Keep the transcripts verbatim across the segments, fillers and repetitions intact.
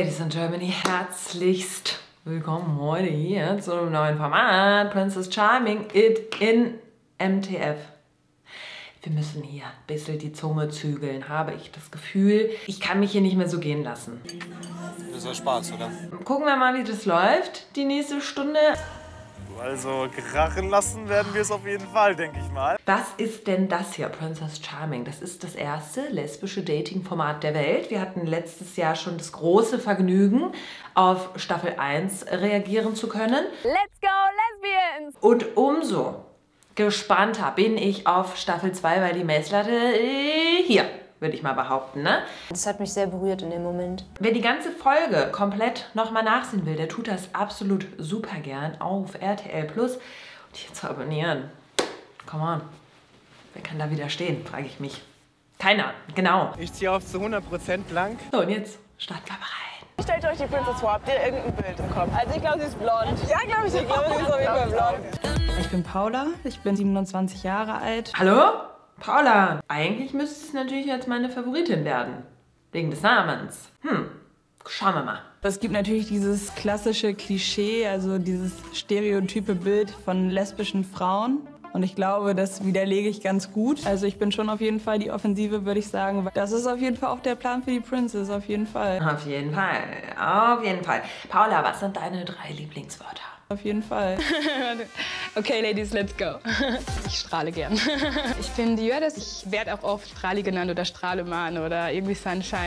Ladies and Germany, herzlichst willkommen heute hier zu einem neuen Format, Princess Charming It in M T F. Wir müssen hier ein bisschen die Zunge zügeln, habe ich das Gefühl. Ich kann mich hier nicht mehr so gehen lassen. Das war Spaß, oder? Gucken wir mal, wie das läuft, die nächste Stunde. Also krachen lassen werden wir es auf jeden Fall, denke ich mal. Was ist denn das hier, Princess Charming? Das ist das erste lesbische Dating-Format der Welt. Wir hatten letztes Jahr schon das große Vergnügen, auf Staffel eins reagieren zu können. Let's go, Lesbians! Und umso gespannter bin ich auf Staffel zwei, weil die Messlatte äh, hier, würde ich mal behaupten, ne? Das hat mich sehr berührt in dem Moment. Wer die ganze Folge komplett nochmal nachsehen will, der tut das absolut super gern auf R T L Plus. Und hier zu abonnieren. Come on. Wer kann da widerstehen, frage ich mich. Keiner, genau. Ich ziehe auf zu hundert Prozent blank. So, und jetzt starten wir bereit. Stellt euch die Princess vor, habt ihr irgendein Bild im Kopf? Also ich glaube, sie ist blond. Ja, glaube ich, ich glaube, sie ist auf jeden Fall blond. Ich bin Paula, ich bin siebenundzwanzig Jahre alt. Hallo? Paula. Eigentlich müsste es natürlich jetzt meine Favoritin werden. Wegen des Namens. Hm, schauen wir mal. Es gibt natürlich dieses klassische Klischee, also dieses stereotype Bild von lesbischen Frauen. Und ich glaube, das widerlege ich ganz gut. Also ich bin schon auf jeden Fall die Offensive, würde ich sagen. Das ist auf jeden Fall auch der Plan für die Princess, auf jeden Fall. Auf jeden Fall, auf jeden Fall. Paula, was sind deine drei Lieblingswörter? Auf jeden Fall. Okay, Ladies, let's go. Ich strahle gern. Ich bin die Jördes. Ich werde auch oft Strahli genannt oder Strahlemann oder irgendwie Sunshine.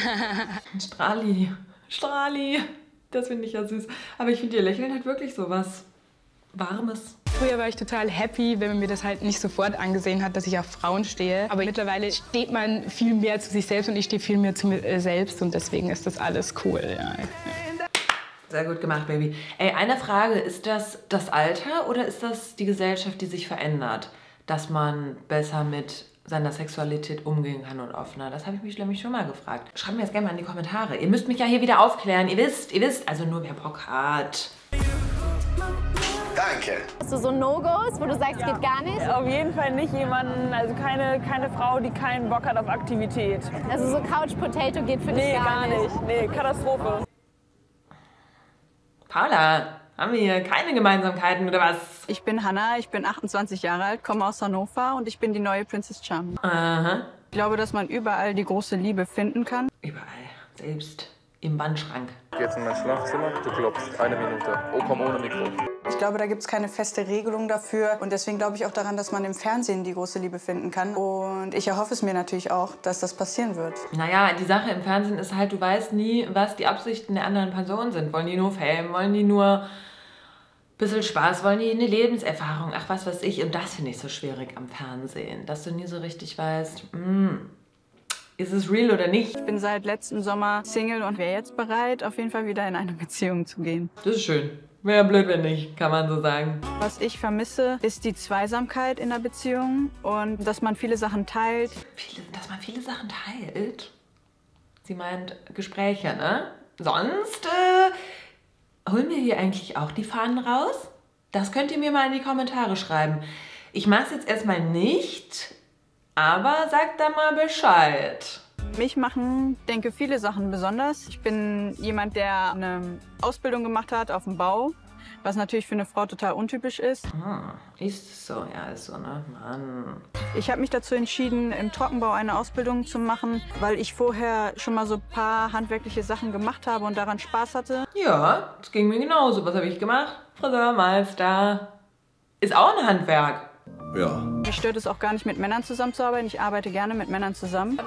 Strahli, Strahli. Das finde ich ja süß. Aber ich finde, ihr Lächeln hat wirklich so was Warmes. Früher war ich total happy, wenn man mir das halt nicht sofort angesehen hat, dass ich auf Frauen stehe. Aber mittlerweile steht man viel mehr zu sich selbst und ich stehe viel mehr zu mir selbst. Und deswegen ist das alles cool. Ja. Sehr gut gemacht, Baby. Ey, eine Frage, ist das das Alter oder ist das die Gesellschaft, die sich verändert? Dass man besser mit seiner Sexualität umgehen kann und offener? Das habe ich mich nämlich schon mal gefragt. Schreibt mir das gerne mal in die Kommentare. Ihr müsst mich ja hier wieder aufklären. Ihr wisst, ihr wisst, also nur wer Bock hat. Danke. Hast du so No-Gos, wo du sagst, geht gar nicht? Auf jeden Fall nicht jemanden, also keine, keine Frau, die keinen Bock hat auf Aktivität. Also so Couch Potato geht für dich Nee, gar, gar nicht. Nee, Katastrophe. Paula, haben wir hier keine Gemeinsamkeiten oder was? Ich bin Hannah, ich bin achtundzwanzig Jahre alt, komme aus Hannover und ich bin die neue Princess Charming. Aha. Ich glaube, dass man überall die große Liebe finden kann. Überall, selbst im Wandschrank. Geh jetzt in mein Schlafzimmer, du klopfst eine Minute. Oh, komm ohne Mikro. Ich glaube, da gibt es keine feste Regelung dafür. Und deswegen glaube ich auch daran, dass man im Fernsehen die große Liebe finden kann. Und ich erhoffe es mir natürlich auch, dass das passieren wird. Naja, die Sache im Fernsehen ist halt, du weißt nie, was die Absichten der anderen Personen sind. Wollen die nur Fame? Wollen die nur ein bisschen Spaß? Wollen die eine Lebenserfahrung? Ach, was weiß ich. Und das finde ich so schwierig am Fernsehen. Dass du nie so richtig weißt, mm, ist es real oder nicht? Ich bin seit letztem Sommer Single und wäre jetzt bereit, auf jeden Fall wieder in eine Beziehung zu gehen. Das ist schön. Wäre blöd, wenn nicht, kann man so sagen. Was ich vermisse, ist die Zweisamkeit in der Beziehung und dass man viele Sachen teilt. Viele, dass man viele Sachen teilt? Sie meint Gespräche, ne? Sonst äh, holen wir hier eigentlich auch die Fahnen raus? Das könnt ihr mir mal in die Kommentare schreiben. Ich mache es jetzt erstmal nicht, aber sagt da mal Bescheid. Mich machen, denke viele Sachen besonders. Ich bin jemand, der eine Ausbildung gemacht hat auf dem Bau, was natürlich für eine Frau total untypisch ist. Ah, ist es so? Ja, ist so, ne? Mann. Ich habe mich dazu entschieden, im Trockenbau eine Ausbildung zu machen, weil ich vorher schon mal so ein paar handwerkliche Sachen gemacht habe und daran Spaß hatte. Ja, das ging mir genauso. Was habe ich gemacht? Friseurmeister. Ist auch ein Handwerk. Ja. Mich stört es auch gar nicht, mit Männern zusammenzuarbeiten. Ich arbeite gerne mit Männern zusammen.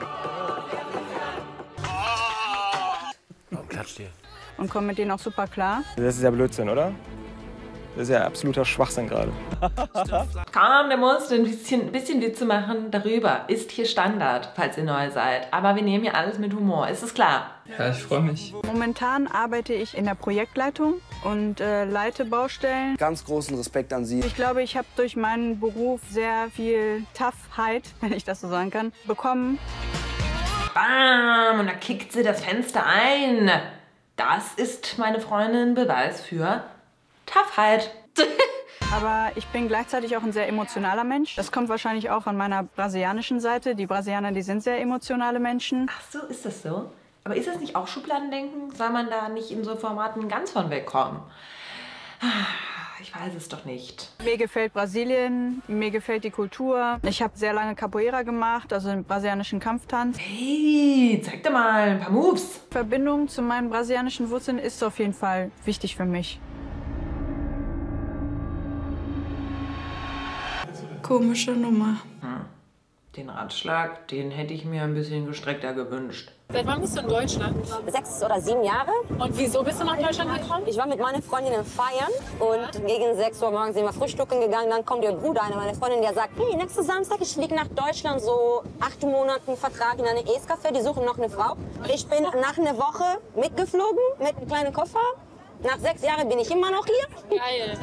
Klatsch dir. Und komme mit denen auch super klar. Das ist ja Blödsinn, oder? Das ist ja absoluter Schwachsinn gerade. Komm, der muss ein bisschen, ein bisschen Witze machen darüber. Ist hier Standard, falls ihr neu seid. Aber wir nehmen hier alles mit Humor. Ist es klar? Ja, ich freue mich. Momentan arbeite ich in der Projektleitung und äh, leite Baustellen. Ganz großen Respekt an Sie. Ich glaube, ich habe durch meinen Beruf sehr viel Toughheit, wenn ich das so sagen kann, bekommen. Bam! Und da kickt sie das Fenster ein. Das ist, meine Freundin, Beweis für Toughheit. Aber ich bin gleichzeitig auch ein sehr emotionaler Mensch. Das kommt wahrscheinlich auch an meiner brasilianischen Seite. Die Brasilianer, die sind sehr emotionale Menschen. Ach so, ist das so? Aber ist das nicht auch Schubladendenken? Soll man da nicht in so Formaten ganz von wegkommen? Ich weiß es doch nicht. Mir gefällt Brasilien, mir gefällt die Kultur. Ich habe sehr lange Capoeira gemacht, also den brasilianischen Kampftanz. Hey, zeig doch mal ein paar Moves. Verbindung zu meinen brasilianischen Wurzeln ist auf jeden Fall wichtig für mich. Komische Nummer. Hm. Den Ratschlag, den hätte ich mir ein bisschen gestreckter gewünscht. Seit wann bist du in Deutschland? Sechs oder sieben Jahre. Und wieso bist du nach Deutschland gekommen? Ich war mit meinen Freundinnen feiern und gegen sechs Uhr morgens sind wir frühstücken gegangen. Dann kommt ihr Bruder, eine meiner Freundinnen, der sagt, hey, nächsten Samstag, ich fliege nach Deutschland, so acht Monate Vertrag in eine Ace-Café, die suchen noch eine Frau. Ich bin nach einer Woche mitgeflogen mit einem kleinen Koffer. Nach sechs Jahren bin ich immer noch hier. Geil.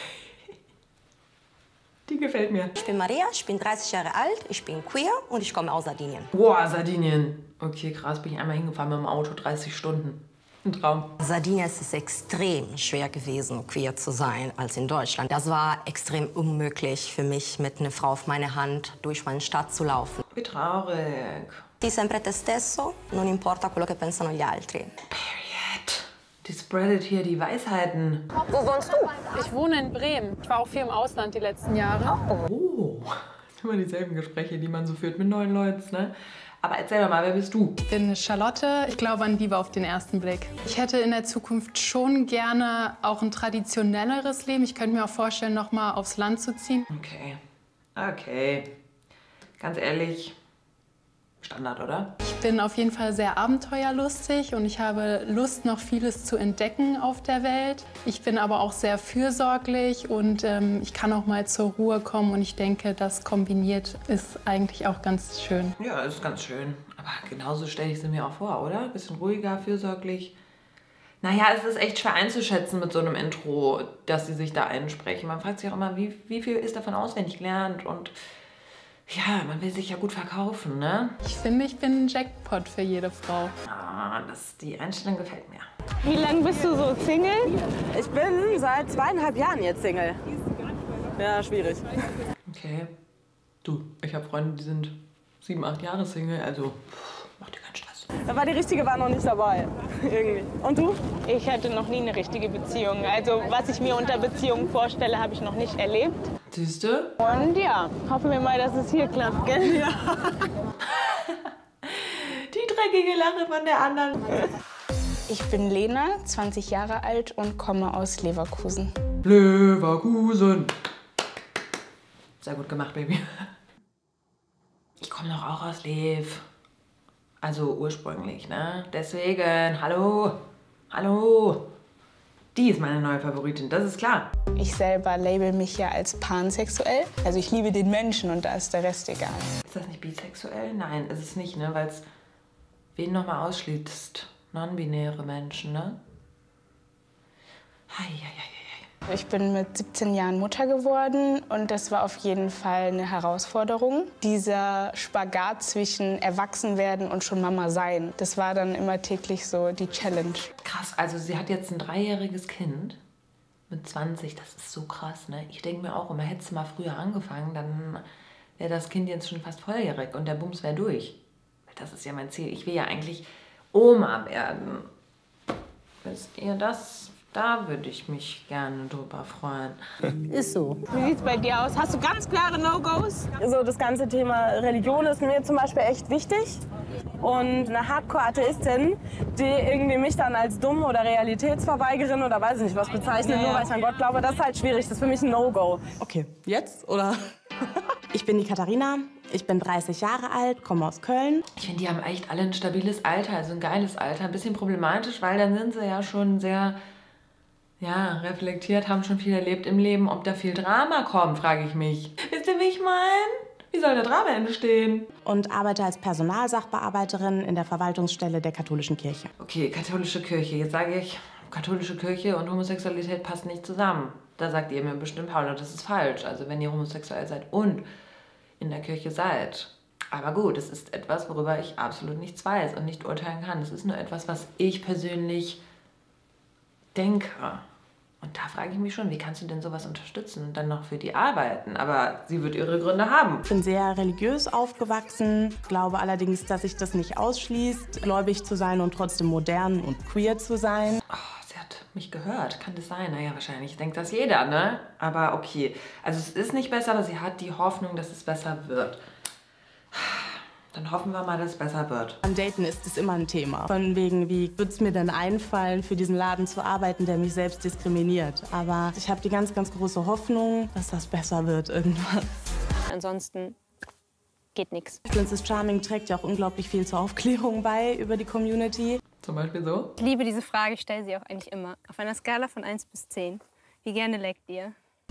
Die gefällt mir. Ich bin Maria, ich bin dreißig Jahre alt, ich bin queer und ich komme aus Sardinien. Boah, Sardinien. Okay, krass, bin ich einmal hingefahren mit dem Auto, dreißig Stunden. Ein Traum. Sardinien ist es extrem schwer gewesen, queer zu sein als in Deutschland. Das war extrem unmöglich für mich, mit einer Frau auf meiner Hand durch meine Stadt zu laufen. Wie traurig. Sii sempre te stesso, non importa quello che pensano gli altri. Period. Die spreadet hier die Weisheiten. Wo wohnst du? Ich wohne in Bremen. Ich war auch viel im Ausland die letzten Jahre. Oh, immer dieselben Gespräche, die man so führt mit neuen Leuten, ne? Aber erzähl doch mal, wer bist du? Ich bin Charlotte. Ich glaube an Liebe auf den ersten Blick. Ich hätte in der Zukunft schon gerne auch ein traditionelleres Leben. Ich könnte mir auch vorstellen, noch mal aufs Land zu ziehen. Okay, okay. Ganz ehrlich, Standard, oder? Ich bin auf jeden Fall sehr abenteuerlustig und ich habe Lust, noch vieles zu entdecken auf der Welt. Ich bin aber auch sehr fürsorglich und ähm, ich kann auch mal zur Ruhe kommen und ich denke, das kombiniert ist eigentlich auch ganz schön. Ja, ist ganz schön. Aber genauso stelle ich sie mir auch vor, oder? Ein bisschen ruhiger, fürsorglich. Naja, es ist echt schwer einzuschätzen mit so einem Intro, dass sie sich da einsprechen. Man fragt sich auch immer, wie, wie viel ist davon auswendig gelernt und ja, man will sich ja gut verkaufen, ne? Ich finde, ich bin ein Jackpot für jede Frau. Ah, das, die Einstellung gefällt mir. Wie lange bist du so Single? Ich bin seit zweieinhalb Jahren jetzt Single. Ja, schwierig. Okay. Du, ich habe Freunde, die sind sieben, acht Jahre Single, also pff, mach dir keinen Stress. Aber die richtige war noch nicht dabei. Irgendwie. Und du? Ich hatte noch nie eine richtige Beziehung. Also was ich mir unter Beziehung vorstelle, habe ich noch nicht erlebt. Siehst du? Und ja, hoffen wir mal, dass es hier klappt, gell? Ja. Die dreckige Lache von der anderen. Ich bin Lena, zwanzig Jahre alt und komme aus Leverkusen. Leverkusen. Sehr gut gemacht, Baby. Ich komme doch auch aus Lev. Also ursprünglich, ne? Deswegen, hallo, hallo. Die ist meine neue Favoritin, das ist klar. Ich selber label mich ja als pansexuell. Also ich liebe den Menschen und da ist der Rest egal. Ist das nicht bisexuell? Nein, ist es nicht, ne? Weil es wen nochmal ausschließt? Non-binäre Menschen, ne? Hei, hei, hei, hei. Ich bin mit siebzehn Jahren Mutter geworden und das war auf jeden Fall eine Herausforderung. Dieser Spagat zwischen Erwachsenwerden und schon Mama sein, das war dann immer täglich so die Challenge. Krass, also sie hat jetzt ein dreijähriges Kind mit zwanzig, das ist so krass, ne? Ich denke mir auch immer, hättest du mal früher angefangen, dann wäre das Kind jetzt schon fast volljährig und der Bums wäre durch. Das ist ja mein Ziel. Ich will ja eigentlich Oma werden. Wisst ihr das? Da würde ich mich gerne drüber freuen. Ist so. Wie sieht's bei dir aus? Hast du ganz klare No-Gos? So, das ganze Thema Religion ist mir zum Beispiel echt wichtig. Und eine Hardcore-Atheistin, die irgendwie mich dann als dumm oder Realitätsverweigerin oder weiß ich nicht was bezeichnet, nur weil ich an Gott glaube, das ist halt schwierig. Das ist für mich ein No-Go. Okay, jetzt oder? Ich bin die Katharina, ich bin dreißig Jahre alt, komme aus Köln. Ich finde, die haben echt alle ein stabiles Alter, also ein geiles Alter. Ein bisschen problematisch, weil dann sind sie ja schon sehr, ja, reflektiert, haben schon viel erlebt im Leben. Ob da viel Drama kommt, frage ich mich. Wisst ihr, wie ich meine? Wie soll der Drama entstehen? Und arbeite als Personalsachbearbeiterin in der Verwaltungsstelle der katholischen Kirche. Okay, katholische Kirche. Jetzt sage ich, katholische Kirche und Homosexualität passt nicht zusammen. Da sagt ihr mir bestimmt, Paula, das ist falsch. Also wenn ihr homosexuell seid und in der Kirche seid. Aber gut, es ist etwas, worüber ich absolut nichts weiß und nicht urteilen kann. Es ist nur etwas, was ich persönlich denke. Und da frage ich mich schon, wie kannst du denn sowas unterstützen und dann noch für die arbeiten? Aber sie wird ihre Gründe haben. Ich bin sehr religiös aufgewachsen, glaube allerdings, dass sich das nicht ausschließt, gläubig zu sein und trotzdem modern und queer zu sein. Oh, sie hat mich gehört. Kann das sein? Naja, wahrscheinlich denkt das jeder, ne? Aber okay. Also es ist nicht besser, aber sie hat die Hoffnung, dass es besser wird. Dann hoffen wir mal, dass es besser wird. Am Daten ist es immer ein Thema. Von wegen, wie wird es mir denn einfallen, für diesen Laden zu arbeiten, der mich selbst diskriminiert. Aber ich habe die ganz, ganz große Hoffnung, dass das besser wird irgendwann. Ansonsten geht nichts. Princess Charming trägt ja auch unglaublich viel zur Aufklärung bei über die Community. Zum Beispiel so? Ich liebe diese Frage, ich stelle sie auch eigentlich immer. Auf einer Skala von eins bis zehn. Wie gerne leckt ihr?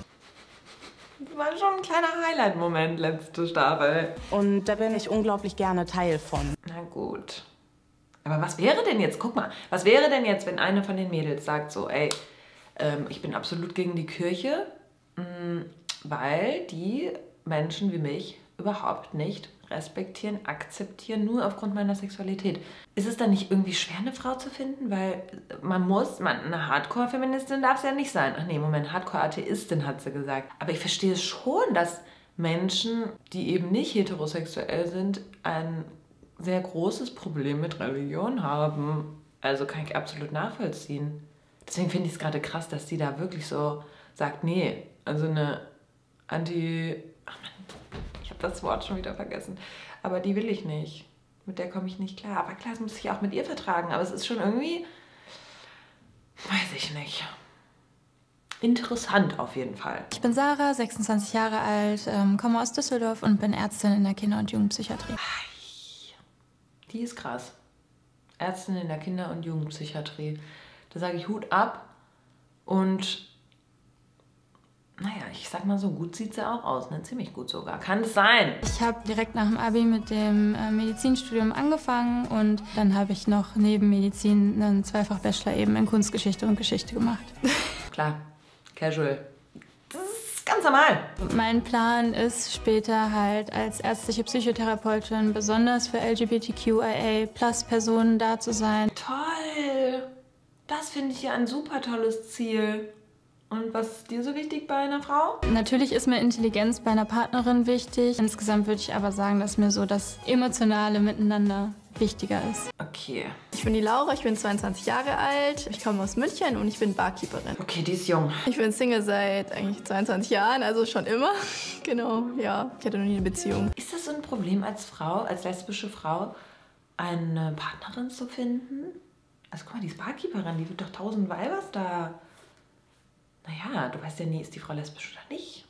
Das war schon ein kleiner Highlight-Moment, letzte Staffel. Und da bin ich unglaublich gerne Teil von. Na gut. Aber was wäre denn jetzt, guck mal, was wäre denn jetzt, wenn eine von den Mädels sagt so, ey, ähm, ich bin absolut gegen die Kirche, mh, weil die Menschen wie mich überhaupt nicht respektieren, akzeptieren, nur aufgrund meiner Sexualität. Ist es dann nicht irgendwie schwer, eine Frau zu finden? Weil man muss, man, eine Hardcore-Feministin darf es ja nicht sein. Ach nee, Moment, Hardcore-Atheistin hat sie gesagt. Aber ich verstehe es schon, dass Menschen, die eben nicht heterosexuell sind, ein sehr großes Problem mit Religion haben. Also kann ich absolut nachvollziehen. Deswegen finde ich es gerade krass, dass sie da wirklich so sagt, nee, also eine Anti... Ach Mann, ich habe das Wort schon wieder vergessen. Aber die will ich nicht. Mit der komme ich nicht klar. Aber klar, das muss ich auch mit ihr vertragen. Aber es ist schon irgendwie... Weiß ich nicht. Interessant auf jeden Fall. Ich bin Sarah, sechsundzwanzig Jahre alt, ähm, komme aus Düsseldorf und bin Ärztin in der Kinder- und Jugendpsychiatrie. Die ist krass. Ärztin in der Kinder- und Jugendpsychiatrie. Da sage ich Hut ab. Und naja, ich sag mal so, gut sieht sie auch aus, ne? Ziemlich gut sogar. Kann es sein? Ich habe direkt nach dem Abi mit dem äh, Medizinstudium angefangen und dann habe ich noch neben Medizin einen Zweifach-Bachelor eben in Kunstgeschichte und Geschichte gemacht. Klar, casual. Das ist ganz normal. Mein Plan ist später halt als ärztliche Psychotherapeutin besonders für L G B T Q I A plus Personen da zu sein. Toll! Das finde ich ja ein super tolles Ziel. Und was ist dir so wichtig bei einer Frau? Natürlich ist mir Intelligenz bei einer Partnerin wichtig. Insgesamt würde ich aber sagen, dass mir so das emotionale Miteinander wichtiger ist. Okay. Ich bin die Laura, ich bin zweiundzwanzig Jahre alt, ich komme aus München und ich bin Barkeeperin. Okay, die ist jung. Ich bin Single seit eigentlich zweiundzwanzig Jahren, also schon immer. Genau, ja. Ich hatte noch nie eine Beziehung. Ist das so ein Problem als Frau, als lesbische Frau, eine Partnerin zu finden? Also guck mal, die ist Barkeeperin, die wird doch tausend Weibers da... Naja, du weißt ja nie, ist die Frau lesbisch oder nicht.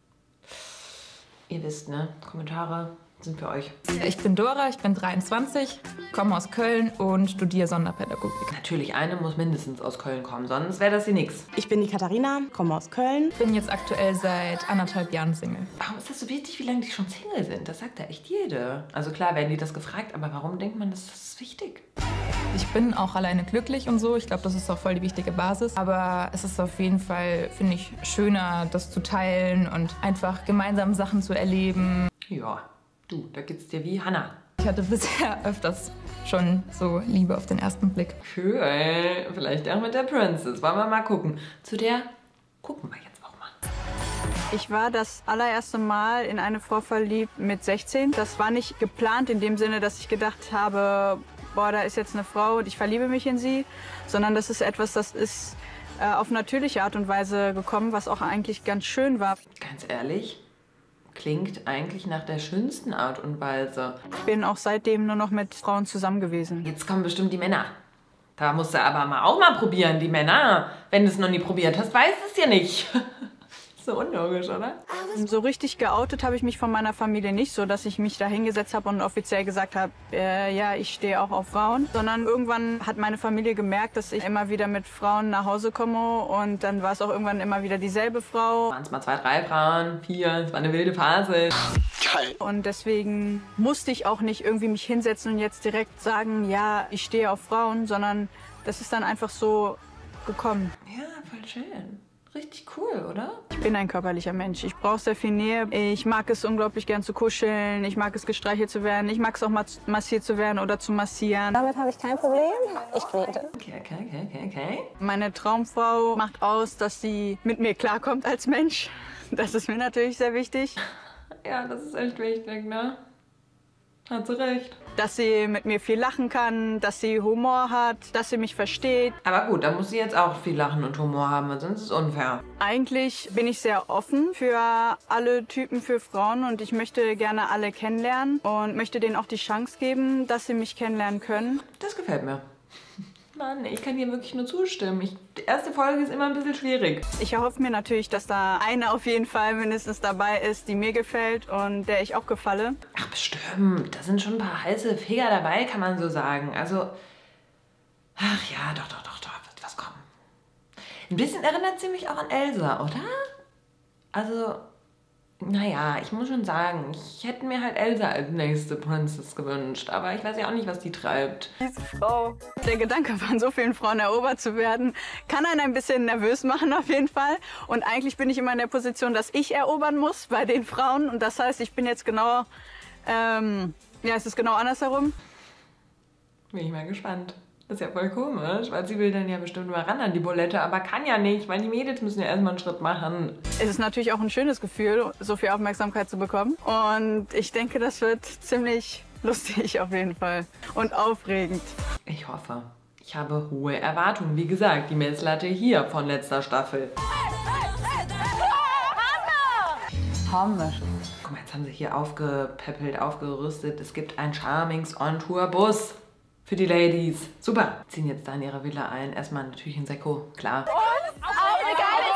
Ihr wisst, ne? Kommentare sind für euch. Ich bin Dora, ich bin dreiundzwanzig, komme aus Köln und studiere Sonderpädagogik. Natürlich, eine muss mindestens aus Köln kommen, sonst wäre das hier nichts. Ich bin die Katharina, komme aus Köln. Bin jetzt aktuell seit anderthalb Jahren Single. Warum ist das so wichtig, wie lange die schon Single sind? Das sagt ja echt jede. Also klar werden die das gefragt, aber warum denkt man, das ist wichtig? Ich bin auch alleine glücklich und so. Ich glaube, das ist auch voll die wichtige Basis. Aber es ist auf jeden Fall, finde ich, schöner, das zu teilen und einfach gemeinsam Sachen zu erleben. Ja, du, da geht's dir wie Hannah. Ich hatte bisher öfters schon so Liebe auf den ersten Blick. Cool, vielleicht auch mit der Princess. Wollen wir mal gucken. Zu der gucken wir jetzt auch mal. Ich war das allererste Mal in eine Frau verliebt mit sechzehn. Das war nicht geplant in dem Sinne, dass ich gedacht habe, boah, da ist jetzt eine Frau und ich verliebe mich in sie, sondern das ist etwas, das ist äh, auf natürliche Art und Weise gekommen, was auch eigentlich ganz schön war. Ganz ehrlich, klingt eigentlich nach der schönsten Art und Weise. Ich bin auch seitdem nur noch mit Frauen zusammen gewesen. Jetzt kommen bestimmt die Männer. Da musst du aber mal auch mal probieren, die Männer. Wenn du es noch nie probiert hast, weißt es ja nicht. So unlogisch, oder? So richtig geoutet habe ich mich von meiner Familie nicht, so dass ich mich da hingesetzt habe und offiziell gesagt habe, äh, ja, ich stehe auch auf Frauen. Sondern irgendwann hat meine Familie gemerkt, dass ich immer wieder mit Frauen nach Hause komme und dann war es auch irgendwann immer wieder dieselbe Frau. Waren es mal zwei, drei Frauen, vier, es war eine wilde Phase. Geil. Und deswegen musste ich auch nicht irgendwie mich hinsetzen und jetzt direkt sagen, ja, ich stehe auf Frauen, sondern das ist dann einfach so gekommen. Ja, voll schön. Richtig cool, oder? Ich bin ein körperlicher Mensch. Ich brauche sehr viel Nähe. Ich mag es unglaublich gern zu kuscheln. Ich mag es gestreichelt zu werden. Ich mag es auch mal massiert zu werden oder zu massieren. Damit habe ich kein Problem. Ich knete. Okay, okay, okay, okay, okay. Meine Traumfrau macht aus, dass sie mit mir klarkommt als Mensch. Das ist mir natürlich sehr wichtig. Ja, das ist echt wichtig, ne? Hat sie recht. Dass sie mit mir viel lachen kann, dass sie Humor hat, dass sie mich versteht. Aber gut, da muss sie jetzt auch viel Lachen und Humor haben, sonst ist es unfair. Eigentlich bin ich sehr offen für alle Typen, für Frauen und ich möchte gerne alle kennenlernen und möchte denen auch die Chance geben, dass sie mich kennenlernen können. Das gefällt mir. Mann, ich kann dir wirklich nur zustimmen. Ich, die erste Folge ist immer ein bisschen schwierig. Ich erhoffe mir natürlich, dass da eine auf jeden Fall mindestens dabei ist, die mir gefällt und der ich auch gefalle. Ach, bestimmt. Da sind schon ein paar heiße Feger dabei, kann man so sagen. Also, ach ja, doch, doch, doch, doch, wird was kommen. Ein bisschen erinnert sie mich auch an Elsa, oder? Also, naja, ich muss schon sagen, ich hätte mir halt Elsa als nächste Princess gewünscht. Aber ich weiß ja auch nicht, was die treibt. Diese Frau. Der Gedanke, von so vielen Frauen erobert zu werden, kann einen ein bisschen nervös machen auf jeden Fall. Und eigentlich bin ich immer in der Position, dass ich erobern muss bei den Frauen. Und das heißt, ich bin jetzt genau, ähm, ja, es ist genau andersherum. Bin ich mal gespannt. Das ist ja voll komisch, weil sie will dann ja bestimmt mal ran an die Bulette, aber kann ja nicht, weil die Mädels müssen ja erstmal einen Schritt machen. Es ist natürlich auch ein schönes Gefühl, so viel Aufmerksamkeit zu bekommen. Und ich denke, das wird ziemlich lustig auf jeden Fall und aufregend. Ich hoffe. Ich habe hohe Erwartungen. Wie gesagt, die Messlatte hier von letzter Staffel. Hammer! Guck mal, jetzt haben sie hier aufgepäppelt, aufgerüstet. Es gibt einen Charmings On-Tour-Bus. Für die Ladies. Super. Ziehen jetzt da in ihre Villa ein. Erstmal natürlich ein Sekko, klar. Und auch eine geile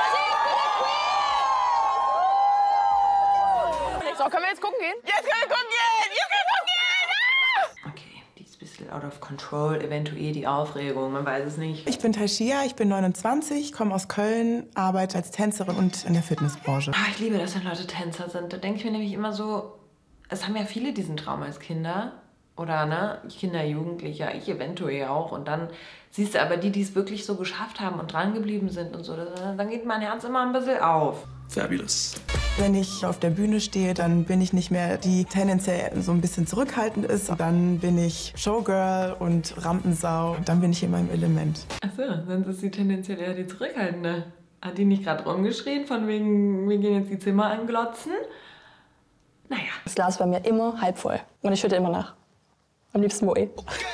Zeit! So, können wir jetzt gucken gehen? Jetzt können wir gucken gehen! Jetzt können wir gucken gehen! Okay, die ist ein bisschen out of control. Eventuell die Aufregung, man weiß es nicht. Ich bin Taishia, ich bin neunundzwanzig, komme aus Köln, arbeite als Tänzerin und in der Fitnessbranche. Ah, ich liebe das, wenn Leute Tänzer sind. Da denke ich mir nämlich immer so, es haben ja viele diesen Traum als Kinder. Oder, ne, Kinder, Jugendliche, ich eventuell auch. Und dann siehst du aber die, die es wirklich so geschafft haben und dran geblieben sind und so, dann geht mein Herz immer ein bisschen auf. Fabulous. Wenn ich auf der Bühne stehe, dann bin ich nicht mehr die tendenziell so ein bisschen zurückhaltend ist. Dann bin ich Showgirl und Rampensau. Und dann bin ich in meinem Element. Ach so, sonst ist sie tendenziell eher die Zurückhaltende. Hat die nicht gerade rumgeschrien, von wegen, wir gehen jetzt die Zimmer anglotzen? Naja. Das Glas ist bei mir immer halb voll. Und ich schütte immer nach. Am liebsten Moe.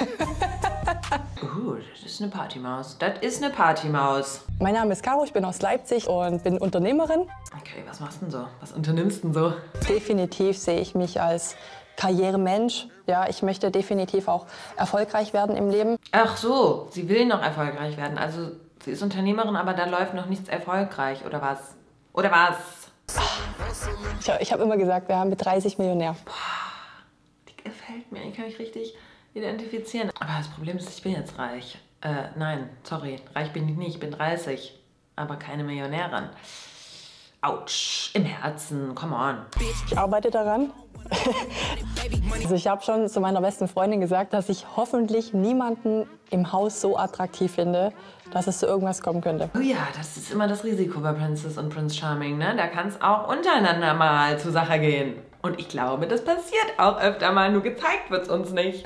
Uh, das ist eine Partymaus. Das ist eine Partymaus. Mein Name ist Caro, ich bin aus Leipzig und bin Unternehmerin. Okay, was machst du denn so? Was unternimmst du denn so? Definitiv sehe ich mich als Karrieremensch. Ja, ich möchte definitiv auch erfolgreich werden im Leben. Ach so, sie will noch erfolgreich werden. Also sie ist Unternehmerin, aber da läuft noch nichts erfolgreich, oder was? Oder was? Ich, ich habe immer gesagt, wir haben mit dreißig Millionär. Boah, die gefällt mir. Ich kann mich richtig identifizieren. Aber das Problem ist, ich bin jetzt reich. Äh, nein, sorry, reich bin ich nicht. Ich bin dreißig, aber keine Millionärin. Autsch, im Herzen, come on. Ich arbeite daran. Also ich habe schon zu meiner besten Freundin gesagt, dass ich hoffentlich niemanden im Haus so attraktiv finde, dass es zu irgendwas kommen könnte. Oh ja, das ist immer das Risiko bei Princess und Prince Charming, ne? Da kann es auch untereinander mal zur Sache gehen. Und ich glaube, das passiert auch öfter mal, nur gezeigt wird es uns nicht.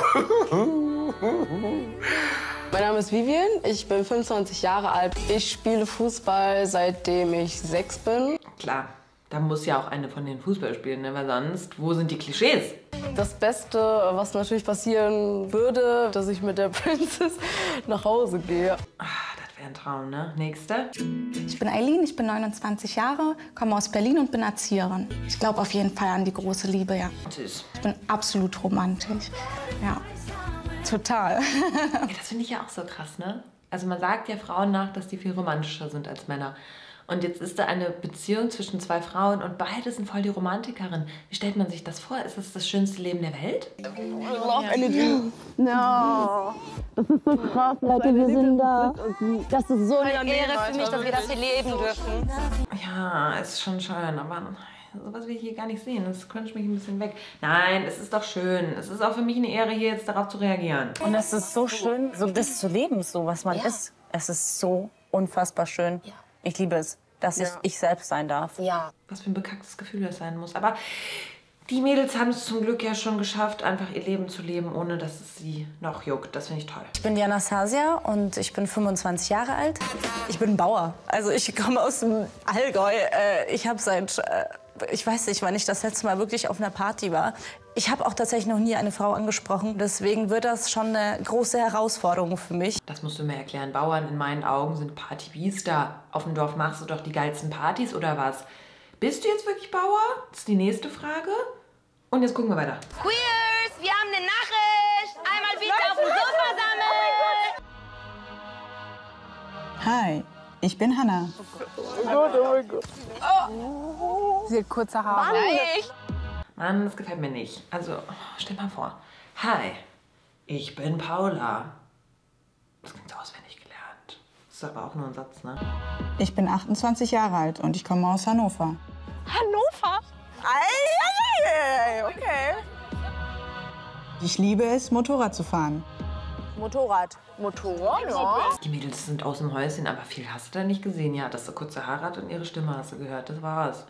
Mein Name ist Vivian, ich bin fünfundzwanzig Jahre alt. Ich spiele Fußball, seitdem ich sechs bin. Klar, da muss ja auch eine von den Fußball spielen, ne? Weil sonst, wo sind die Klischees? Das Beste, was natürlich passieren würde, dass ich mit der Princess nach Hause gehe. Ach, das wäre ein Traum, ne? Nächste. Ich bin Eileen, ich bin neunundzwanzig Jahre, komme aus Berlin und bin Erzieherin. Ich glaube auf jeden Fall an die große Liebe, ja. Süß. Ich bin absolut romantisch, ja. Total. Ja, das finde ich ja auch so krass, ne? Also man sagt ja Frauen nach, dass die viel romantischer sind als Männer. Und jetzt ist da eine Beziehung zwischen zwei Frauen und beide sind voll die Romantikerin. Wie stellt man sich das vor? Ist das das schönste Leben der Welt? Love Energy. No. Das ist so krass, Leute, wir sind da. Das ist so eine Ehre für mich, dass wir das hier leben dürfen. Ja, es ist schon schön, aber sowas will ich hier gar nicht sehen. Das cruncht mich ein bisschen weg. Nein, es ist doch schön. Es ist auch für mich eine Ehre, hier jetzt darauf zu reagieren. Und es ist so schön, so das zu leben, so was man Ja. ist. Es ist so unfassbar schön. Ja. Ich liebe es, dass Ja. ich ich selbst sein darf. Ja. Was für ein bekacktes Gefühl das sein muss. Aber die Mädels haben es zum Glück ja schon geschafft, einfach ihr Leben zu leben, ohne dass es sie noch juckt. Das finde ich toll. Ich bin die Anastasia und ich bin fünfundzwanzig Jahre alt. Ich bin Bauer. Also ich komme aus dem Allgäu. Äh, Ich habe seit, äh, ich weiß nicht, wann ich das letzte Mal wirklich auf einer Party war. Ich habe auch tatsächlich noch nie eine Frau angesprochen. Deswegen wird das schon eine große Herausforderung für mich. Das musst du mir erklären. Bauern in meinen Augen sind Partybiester. Auf dem Dorf machst du doch die geilsten Partys oder was? Bist du jetzt wirklich Bauer? Das ist die nächste Frage. Und jetzt gucken wir weiter. Queers, wir haben eine Nachricht. Einmal bitte auf dem Sofa sammeln. Hi, ich bin Hannah. Oh Gott, oh mein Gott. Sie hat kurze Haare. Mann, das gefällt mir nicht. Also, stell mal vor. Hi, ich bin Paula. Das klingt so auswendig gelernt. Das ist aber auch nur ein Satz, ne? Ich bin achtundzwanzig Jahre alt und ich komme aus Hannover. Hannover? Ei, okay. Ich liebe es, Motorrad zu fahren. Motorrad. Motorrad, ja. Die Mädels sind aus dem Häuschen, aber viel hast du da nicht gesehen. Ja, dass sie kurze Haare hat und ihre Stimme hast du gehört. Das war's.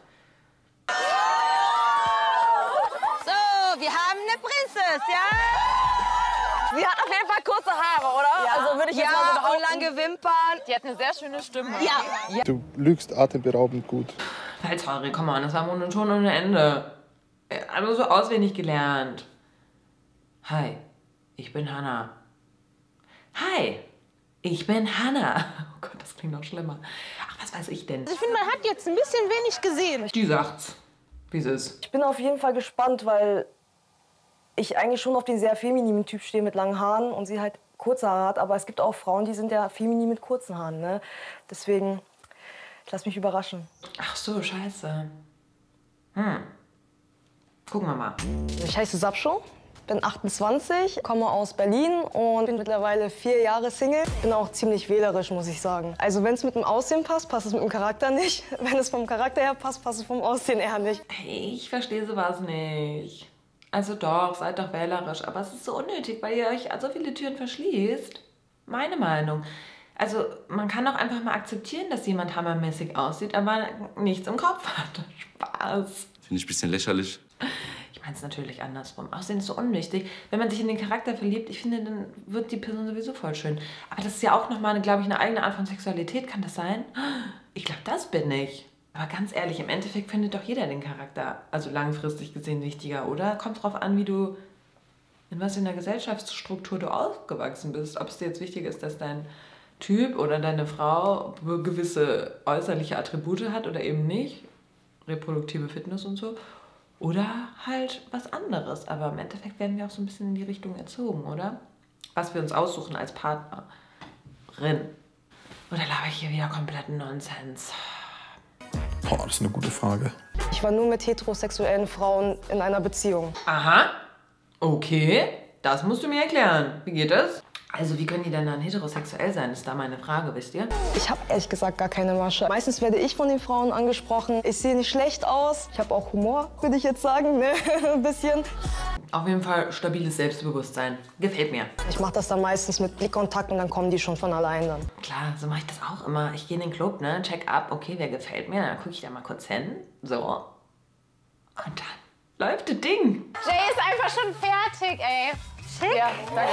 So, wir haben eine Prinzessin, ja? Sie hat auf jeden Fall kurze Haare, oder? Ja. Also würde ich jetzt Ja, mal so und behaupten. lange Wimpern. Die hat eine sehr schöne Stimme. Ja. ja. Du lügst atemberaubend gut. Salzsäure, komm mal, das war monoton ohne Ende. Also so auswendig gelernt. Hi, ich bin Hannah. Hi, ich bin Hannah. Oh Gott, das klingt noch schlimmer. Ach, was weiß ich denn? Ich finde, man hat jetzt ein bisschen wenig gesehen. Die sagt's, wie es ist. Ich bin auf jeden Fall gespannt, weil ich eigentlich schon auf den sehr femininen Typ stehe mit langen Haaren und sie halt kurze Haare hat. Aber es gibt auch Frauen, die sind ja feminin mit kurzen Haaren. Ne? Deswegen, ich lass mich überraschen. Ach so, scheiße. Hm. Gucken wir mal. Ich heiße Sapscho, bin achtundzwanzig, komme aus Berlin und bin mittlerweile vier Jahre Single. Bin auch ziemlich wählerisch, muss ich sagen. Also wenn es mit dem Aussehen passt, passt es mit dem Charakter nicht. Wenn es vom Charakter her passt, passt es vom Aussehen eher nicht. Hey, ich verstehe sowas nicht. Also doch, seid doch wählerisch, aber es ist so unnötig, weil ihr euch so viele Türen verschließt. Meine Meinung. Also man kann doch einfach mal akzeptieren, dass jemand hammermäßig aussieht, aber nichts im Kopf hat. Spaß. Finde ich ein bisschen lächerlich. Ich meine es natürlich andersrum. Aussehen ist so unwichtig. Wenn man sich in den Charakter verliebt, ich finde, dann wird die Person sowieso voll schön. Aber das ist ja auch nochmal, glaube ich, eine eigene Art von Sexualität. Kann das sein? Ich glaube, das bin ich. Aber ganz ehrlich, im Endeffekt findet doch jeder den Charakter, also langfristig gesehen, wichtiger, oder? Kommt drauf an, wie du, in was in der Gesellschaftsstruktur du aufgewachsen bist. Ob es dir jetzt wichtig ist, dass dein Typ oder deine Frau gewisse äußerliche Attribute hat oder eben nicht. Reproduktive Fitness und so. Oder halt was anderes. Aber im Endeffekt werden wir auch so ein bisschen in die Richtung erzogen, oder? Was wir uns aussuchen als Partnerin. Oder laber ich hier wieder kompletten Nonsens? Boah, das ist eine gute Frage. Ich war nur mit heterosexuellen Frauen in einer Beziehung. Aha, okay, das musst du mir erklären. Wie geht das? Also wie können die denn dann heterosexuell sein, ist da meine Frage, wisst ihr? Ich habe ehrlich gesagt gar keine Masche. Meistens werde ich von den Frauen angesprochen. Ich sehe nicht schlecht aus. Ich habe auch Humor, würde ich jetzt sagen, ne? Ein bisschen. Auf jeden Fall stabiles Selbstbewusstsein. Gefällt mir. Ich mache das dann meistens mit Blickkontakt und dann kommen die schon von allein dann. Klar, so mache ich das auch immer. Ich gehe in den Club, ne, check ab, okay, wer gefällt mir, dann gucke ich da mal kurz hin. So. Und dann läuft das Ding. Jay ist einfach schon fertig, ey. Schick. Ja, danke.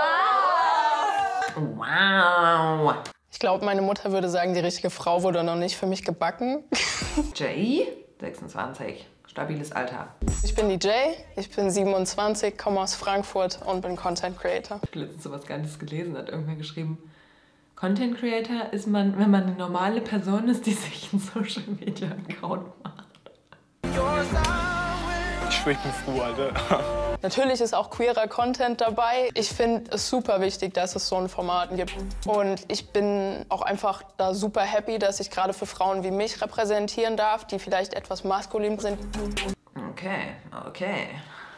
Wow. Wow. Ich glaube, meine Mutter würde sagen, die richtige Frau wurde noch nicht für mich gebacken. Jay, sechsundzwanzig, stabiles Alter. Ich bin die Jay, ich bin siebenundzwanzig, komme aus Frankfurt und bin Content Creator. Ich habe letztens sowas Ganzes gelesen, hat irgendwer geschrieben. Content Creator ist man, wenn man eine normale Person ist, die sich einen Social Media Account macht. Ich schwöre, ich bin froh, Alter. Natürlich ist auch queerer Content dabei. Ich finde es super wichtig, dass es so ein Format gibt. Und ich bin auch einfach da super happy, dass ich gerade für Frauen wie mich repräsentieren darf, die vielleicht etwas maskulin sind. Okay, okay.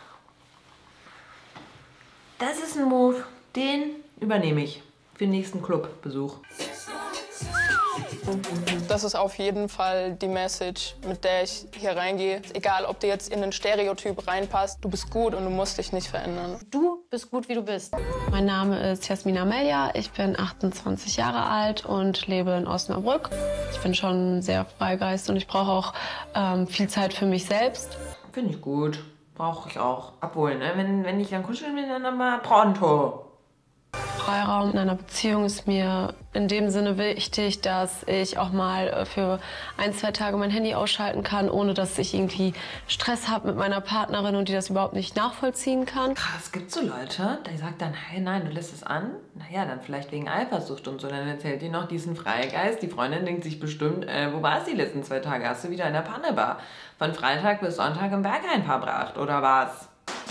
Das ist ein Move, den übernehme ich für den nächsten Clubbesuch. Das ist auf jeden Fall die Message, mit der ich hier reingehe. Egal, ob du jetzt in den Stereotyp reinpasst, du bist gut und du musst dich nicht verändern. Du bist gut, wie du bist. Mein Name ist Jasmina Melja, ich bin achtundzwanzig Jahre alt und lebe in Osnabrück. Ich bin schon sehr Freigeist und ich brauche auch ähm, viel Zeit für mich selbst. Finde ich gut. Brauche ich auch. Obwohl, ne? Wenn, wenn ich dann kuscheln will, dann mal pronto. Freiraum in einer Beziehung ist mir in dem Sinne wichtig, dass ich auch mal für ein, zwei Tage mein Handy ausschalten kann, ohne dass ich irgendwie Stress habe mit meiner Partnerin und die das überhaupt nicht nachvollziehen kann. Krass, es gibt so Leute, die sagen dann, hey, nein, du lässt es an. Naja, dann vielleicht wegen Eifersucht und so. Dann erzählt die noch diesen Freigeist. Die Freundin denkt sich bestimmt, äh, wo warst du die letzten zwei Tage? Hast du wieder in der Panne-Bar von Freitag bis Sonntag im Berghain verbracht, oder was?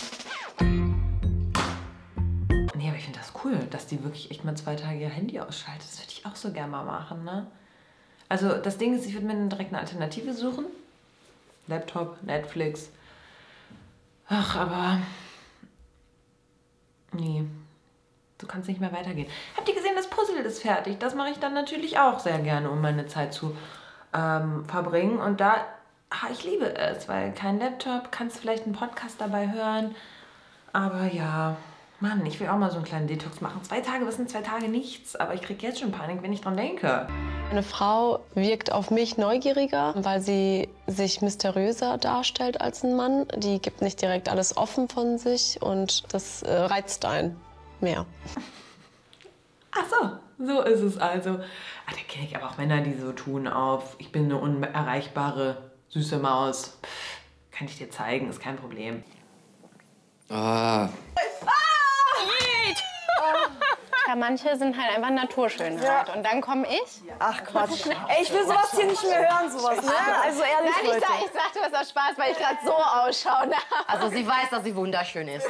Nee, aber ich finde das cool, dass die wirklich echt mal zwei Tage ihr Handy ausschaltet. Das würde ich auch so gerne mal machen, ne? Also das Ding ist, ich würde mir dann direkt eine Alternative suchen. Laptop, Netflix. Ach, aber... Nee. So kann es nicht mehr weitergehen. Habt ihr gesehen, das Puzzle ist fertig? Das mache ich dann natürlich auch sehr gerne, um meine Zeit zu ähm, verbringen. Und da... Ach, ich liebe es, weil kein Laptop, kannst vielleicht einen Podcast dabei hören. Aber ja... Mann, ich will auch mal so einen kleinen Detox machen. Zwei Tage, was sind zwei Tage nichts? Aber ich kriege jetzt schon Panik, wenn ich dran denke. Eine Frau wirkt auf mich neugieriger, weil sie sich mysteriöser darstellt als ein Mann. Die gibt nicht direkt alles offen von sich und das äh, reizt einen mehr. Ach so, so ist es also. Ach, da kenne ich aber auch Männer, die so tun auf, ich bin eine unerreichbare, süße Maus. Pff, kann ich dir zeigen, ist kein Problem. Ah. Ja, manche sind halt einfach Naturschönheit. Ja. Und dann komme ich. Ach Quatsch. Ey, ich will sowas hier nicht mehr hören, sowas, ne? Also ehrlich, Nein, ich, Leute. sag, ich sagte was aus Spaß, weil ich gerade so ausschaue. Also sie weiß, dass sie wunderschön ist.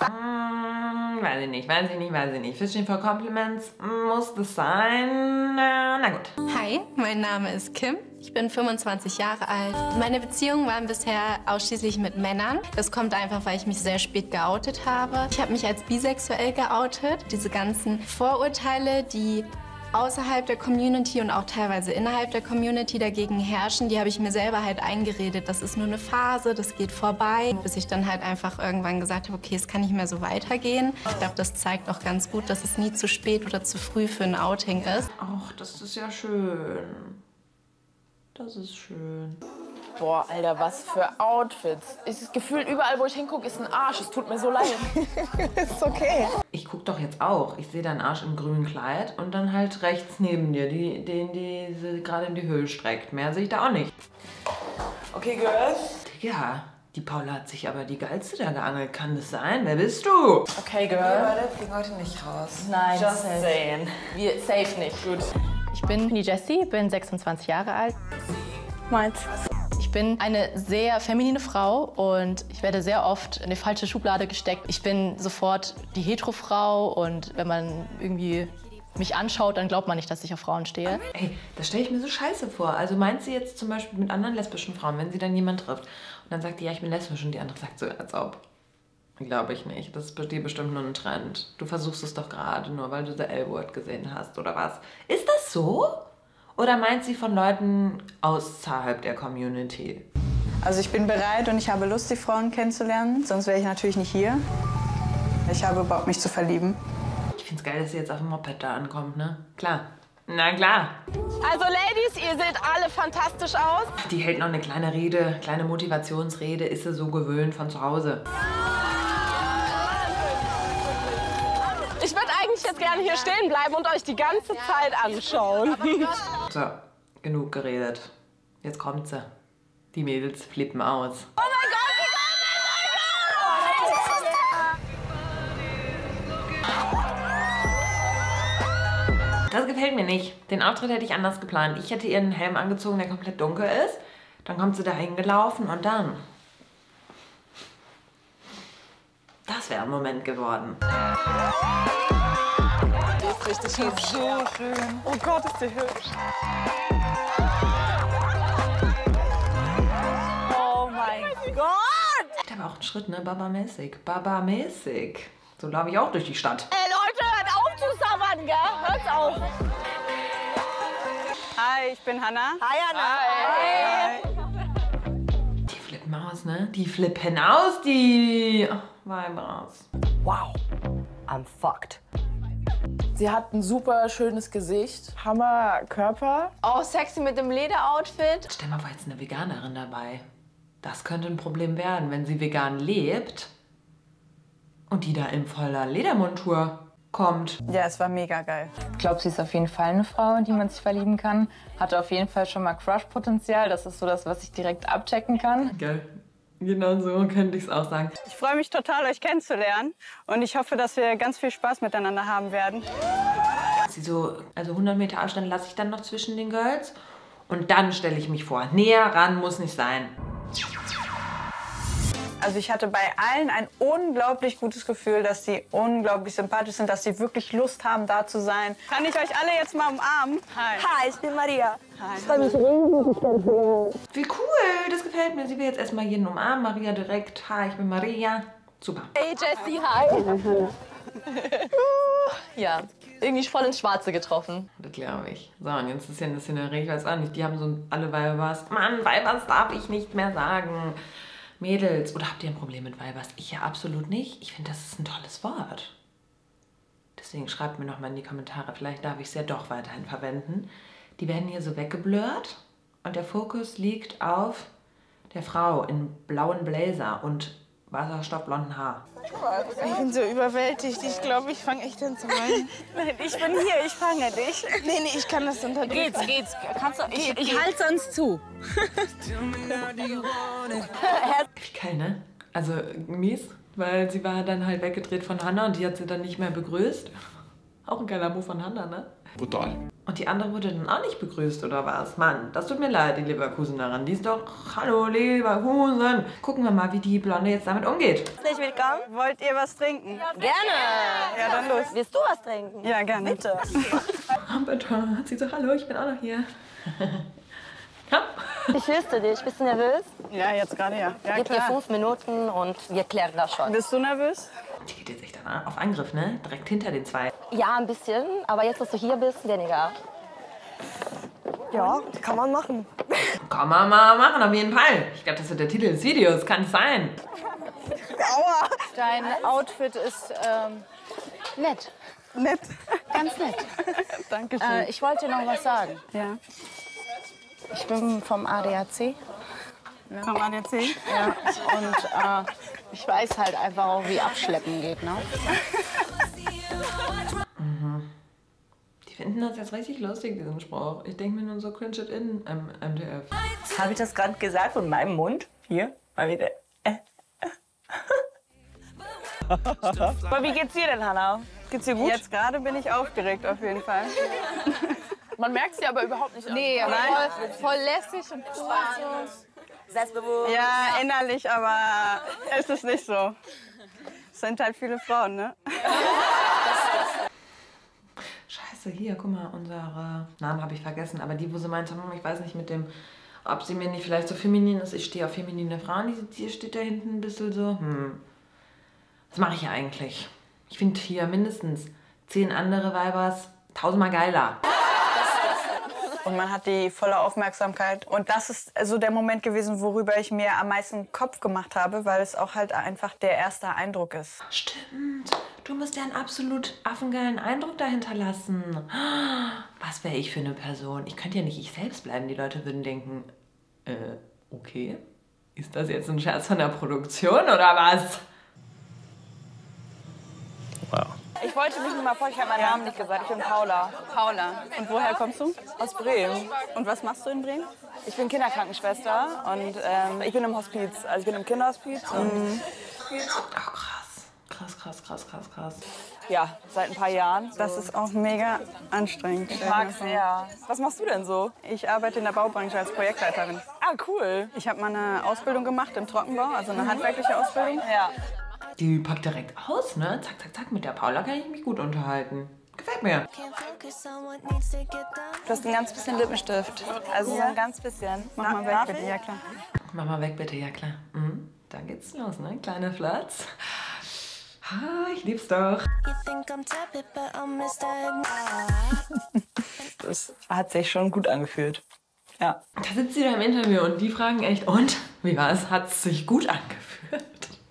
Hm, weiß ich nicht, weiß ich nicht, weiß ich nicht. Fishing for Compliments, muss das sein? Äh, na gut. Hi, mein Name ist Kim. Ich bin fünfundzwanzig Jahre alt. Meine Beziehungen waren bisher ausschließlich mit Männern. Das kommt einfach, weil ich mich sehr spät geoutet habe. Ich habe mich als bisexuell geoutet. Diese ganzen Vorurteile, die außerhalb der Community und auch teilweise innerhalb der Community dagegen herrschen, die habe ich mir selber halt eingeredet. Das ist nur eine Phase, das geht vorbei. Bis ich dann halt einfach irgendwann gesagt habe, okay, es kann nicht mehr so weitergehen. Ich glaube, das zeigt auch ganz gut, dass es nie zu spät oder zu früh für ein Outing ist. Ach, das ist ja schön. Das ist schön. Boah, Alter, was für Outfits. Ich das Gefühl, überall, wo ich hingucke, ist ein Arsch. Es tut mir so leid. Ist okay. Ich guck doch jetzt auch. Ich sehe deinen Arsch im grünen Kleid und dann halt rechts neben dir, die, den die sie gerade in die Höhe streckt. Mehr sehe ich da auch nicht. Okay, Girls. Ja, die Paula hat sich aber die geilste da geangelt. Kann das sein? Wer bist du? Okay, Girl. Wir beide fliegen heute nicht raus. Nein, Just safe. saying. Wir safe nicht. Gut. Ich bin die Jessie, bin sechsundzwanzig Jahre alt. Meins. Ich bin eine sehr feminine Frau und ich werde sehr oft in die falsche Schublade gesteckt. Ich bin sofort die Hetero-Frau und wenn man irgendwie mich anschaut, dann glaubt man nicht, dass ich auf Frauen stehe. Ey, das stelle ich mir so scheiße vor. Also meint sie jetzt zum Beispiel mit anderen lesbischen Frauen, wenn sie dann jemand trifft und dann sagt die, ja, ich bin lesbisch und die andere sagt so, als ob. Glaube ich nicht. Das ist bei dir bestimmt nur ein Trend. Du versuchst es doch gerade nur, weil du The L-Word gesehen hast, oder was? Ist das so? Oder meint sie von Leuten außerhalb der Community? Also ich bin bereit und ich habe Lust, die Frauen kennenzulernen. Sonst wäre ich natürlich nicht hier. Ich habe Bock, mich zu verlieben. Ich finde es geil, dass sie jetzt auf dem Moped da ankommt, ne? Klar. Na klar. Also Ladies, ihr seht alle fantastisch aus. Die hält noch eine kleine Rede, kleine Motivationsrede, ist sie so gewöhnt von zu Hause. Ich würde eigentlich jetzt gerne hier stehen bleiben und euch die ganze Zeit anschauen. So, genug geredet. Jetzt kommt sie. Die Mädels flippen aus. Oh mein Gott, wie Das gefällt mir nicht. Den Auftritt hätte ich anders geplant. Ich hätte ihren Helm angezogen, der komplett dunkel ist. Dann kommt sie da hingelaufen und dann... Das wäre ein Moment geworden. Die ist richtig hübsch. So schön. Oh Gott, ist die hübsch. Oh mein Gott! Der war auch ein Schritt, ne? Baba-mäßig. Baba-mäßig. So laufe ich auch durch die Stadt. Ey Leute, hört auf zu sabbern, gell? Hört auf. Hi. Hi, ich bin Hannah. Hi, Hannah. Hi. Die flippen aus, ne? Die flippen aus, die oh, Weibers. Wow, I'm fucked. Sie hat ein super schönes Gesicht. Hammer Körper. Auch sexy mit dem Lederoutfit. Stell mal vor, jetzt eine Veganerin dabei. Das könnte ein Problem werden, wenn sie vegan lebt und die da in voller Ledermontur kommt. Ja, es war mega geil. Ich glaube, sie ist auf jeden Fall eine Frau, in die man sich verlieben kann. Hatte auf jeden Fall schon mal Crush-Potenzial. Das ist so das, was ich direkt abchecken kann. Geil. Genau so könnte ich es auch sagen. Ich freue mich total, euch kennenzulernen. Und ich hoffe, dass wir ganz viel Spaß miteinander haben werden. Sie so, also hundert Meter Abstand lasse ich dann noch zwischen den Girls. Und dann stelle ich mich vor. Näher ran muss nicht sein. Also ich hatte bei allen ein unglaublich gutes Gefühl, dass sie unglaublich sympathisch sind, dass sie wirklich Lust haben, da zu sein. Kann ich euch alle jetzt mal umarmen? Hi. Hi, ich bin Maria. Hi. Ich freue mich riesig, dich kennenzulernen. Wie cool, das gefällt mir. Sie will jetzt erstmal jeden umarmen. Maria direkt. Hi, ich bin Maria. Super. Hey Jessie, hi. Ja, irgendwie voll ins Schwarze getroffen. Das glaube ich. So, und jetzt ist ja eine Szenerie, ich weiß auch nicht, die haben so alle Weibers. Mann, Weibers darf ich nicht mehr sagen. Mädels, oder habt ihr ein Problem mit Weibers? Ich ja absolut nicht. Ich finde, das ist ein tolles Wort. Deswegen schreibt mir noch mal in die Kommentare, vielleicht darf ich es ja doch weiterhin verwenden. Die werden hier so weggeblurrt und der Fokus liegt auf der Frau in blauen Blazer und wasserstoffblonden Haar. Ich bin so überwältigt. Ich glaube, ich fange echt an zu weinen. Nein, ich bin hier, ich fange dich. Nee, nee, ich kann das unterdrücken. Geht's, geht's. Kannst du, ich ich halte sonst zu. Wie geil, ne? Also mies, weil sie war dann halt weggedreht von Hannah und die hat sie dann nicht mehr begrüßt. Auch ein geiler Move von Hannah, ne? Brutal. Und die andere wurde dann auch nicht begrüßt, oder was? Mann, das tut mir leid, die Leverkusenerin. Die ist doch, hallo Leverkusen. Gucken wir mal, wie die Blonde jetzt damit umgeht. Herzlich willkommen. Wollt ihr was trinken? Gerne. Ja, dann los. Willst du was trinken? Ja, gerne. Bitte. Oh, bitte. Hat sie so, hallo, ich bin auch noch hier. Komm. Wie fühlst du dich? Bist du nervös? Ja, jetzt gerade ja. Ja, Gib dir klar. fünf Minuten und wir klären das schon. Bist du nervös? Die geht jetzt echt dann auf Angriff, ne? Direkt hinter den zwei. Ja, ein bisschen. Aber jetzt, dass du hier bist, weniger. Ja, kann man machen. Kann man mal machen, auf jeden Fall. Ich glaube, das wird der Titel des Videos. Kann es sein. Aua. Dein Outfit ist ähm, nett. Nett. Ganz nett. Dankeschön. Äh, ich wollte dir noch was sagen. Ja. Ich bin vom A D A C. Ne? Vom A D A C? Ja. Und äh, ich weiß halt einfach auch, wie Abschleppen geht, ne? Mhm. Die finden das jetzt richtig lustig, diesen Spruch. Ich denke mir nur so, cringe it in im M D F. Habe ich das gerade gesagt von meinem Mund? Hier, mal wieder. Äh. Aber wie geht's dir denn, Hannah? Geht's dir gut? Jetzt gerade bin ich aufgeregt, auf jeden Fall. Man merkt sie aber überhaupt nicht. Nee, Nein. voll, voll lässig und cool. Selbstbewusst. Ja, innerlich, aber es ist nicht so. Es sind halt viele Frauen, ne? Scheiße, hier, guck mal, unsere Namen habe ich vergessen, aber die, wo sie meinte, hm, ich weiß nicht mit dem, ob sie mir nicht vielleicht so feminin ist. Ich stehe auf feminine Frauen, die, die steht da hinten ein bisschen so, hm, was mache ich hier eigentlich? Ich finde hier mindestens zehn andere Weibers tausendmal geiler. Und man hat die volle Aufmerksamkeit. Und das ist so der Moment gewesen, worüber ich mir am meisten Kopf gemacht habe, weil es auch halt einfach der erste Eindruck ist. Stimmt. Du musst ja einen absolut affengeilen Eindruck dahinter lassen. Was wäre ich für eine Person? Ich könnte ja nicht ich selbst bleiben. Die Leute würden denken, äh, okay, ist das jetzt ein Scherz von der Produktion oder was? Wow. Ich wollte mich nur mal vorstellen, ich habe meinen Namen nicht gesagt. Ich bin Paula. Paula. Und woher kommst du? Aus Bremen. Und was machst du in Bremen? Ich bin Kinderkrankenschwester und ähm, ich bin im Hospiz. Also ich bin im Kinderhospiz. Und Ach, krass. Krass, krass, krass, krass, krass. ja, seit ein paar Jahren. Das ist auch mega anstrengend. Ich mag es sehr. Was machst du denn so? Ich arbeite in der Baubranche als Projektleiterin. Ah, cool. Ich habe mal eine Ausbildung gemacht im Trockenbau, also eine handwerkliche Ausbildung. Ja. Die packt direkt aus, ne? Zack, zack, zack. Mit der Paula kann ich mich gut unterhalten. Gefällt mir. Du hast ein ganz bisschen Lippenstift. Also so ein ganz bisschen. Mach mal weg, bitte. Ja, klar. Mach mal weg, bitte. Ja, klar. Mhm. Dann geht's los, ne? Kleine Flirts. Ha, ich lieb's doch. Das hat sich schon gut angefühlt. Ja. Da sitzt sie da im Interview und die fragen echt, und? Wie war es? Hat es sich gut angefühlt?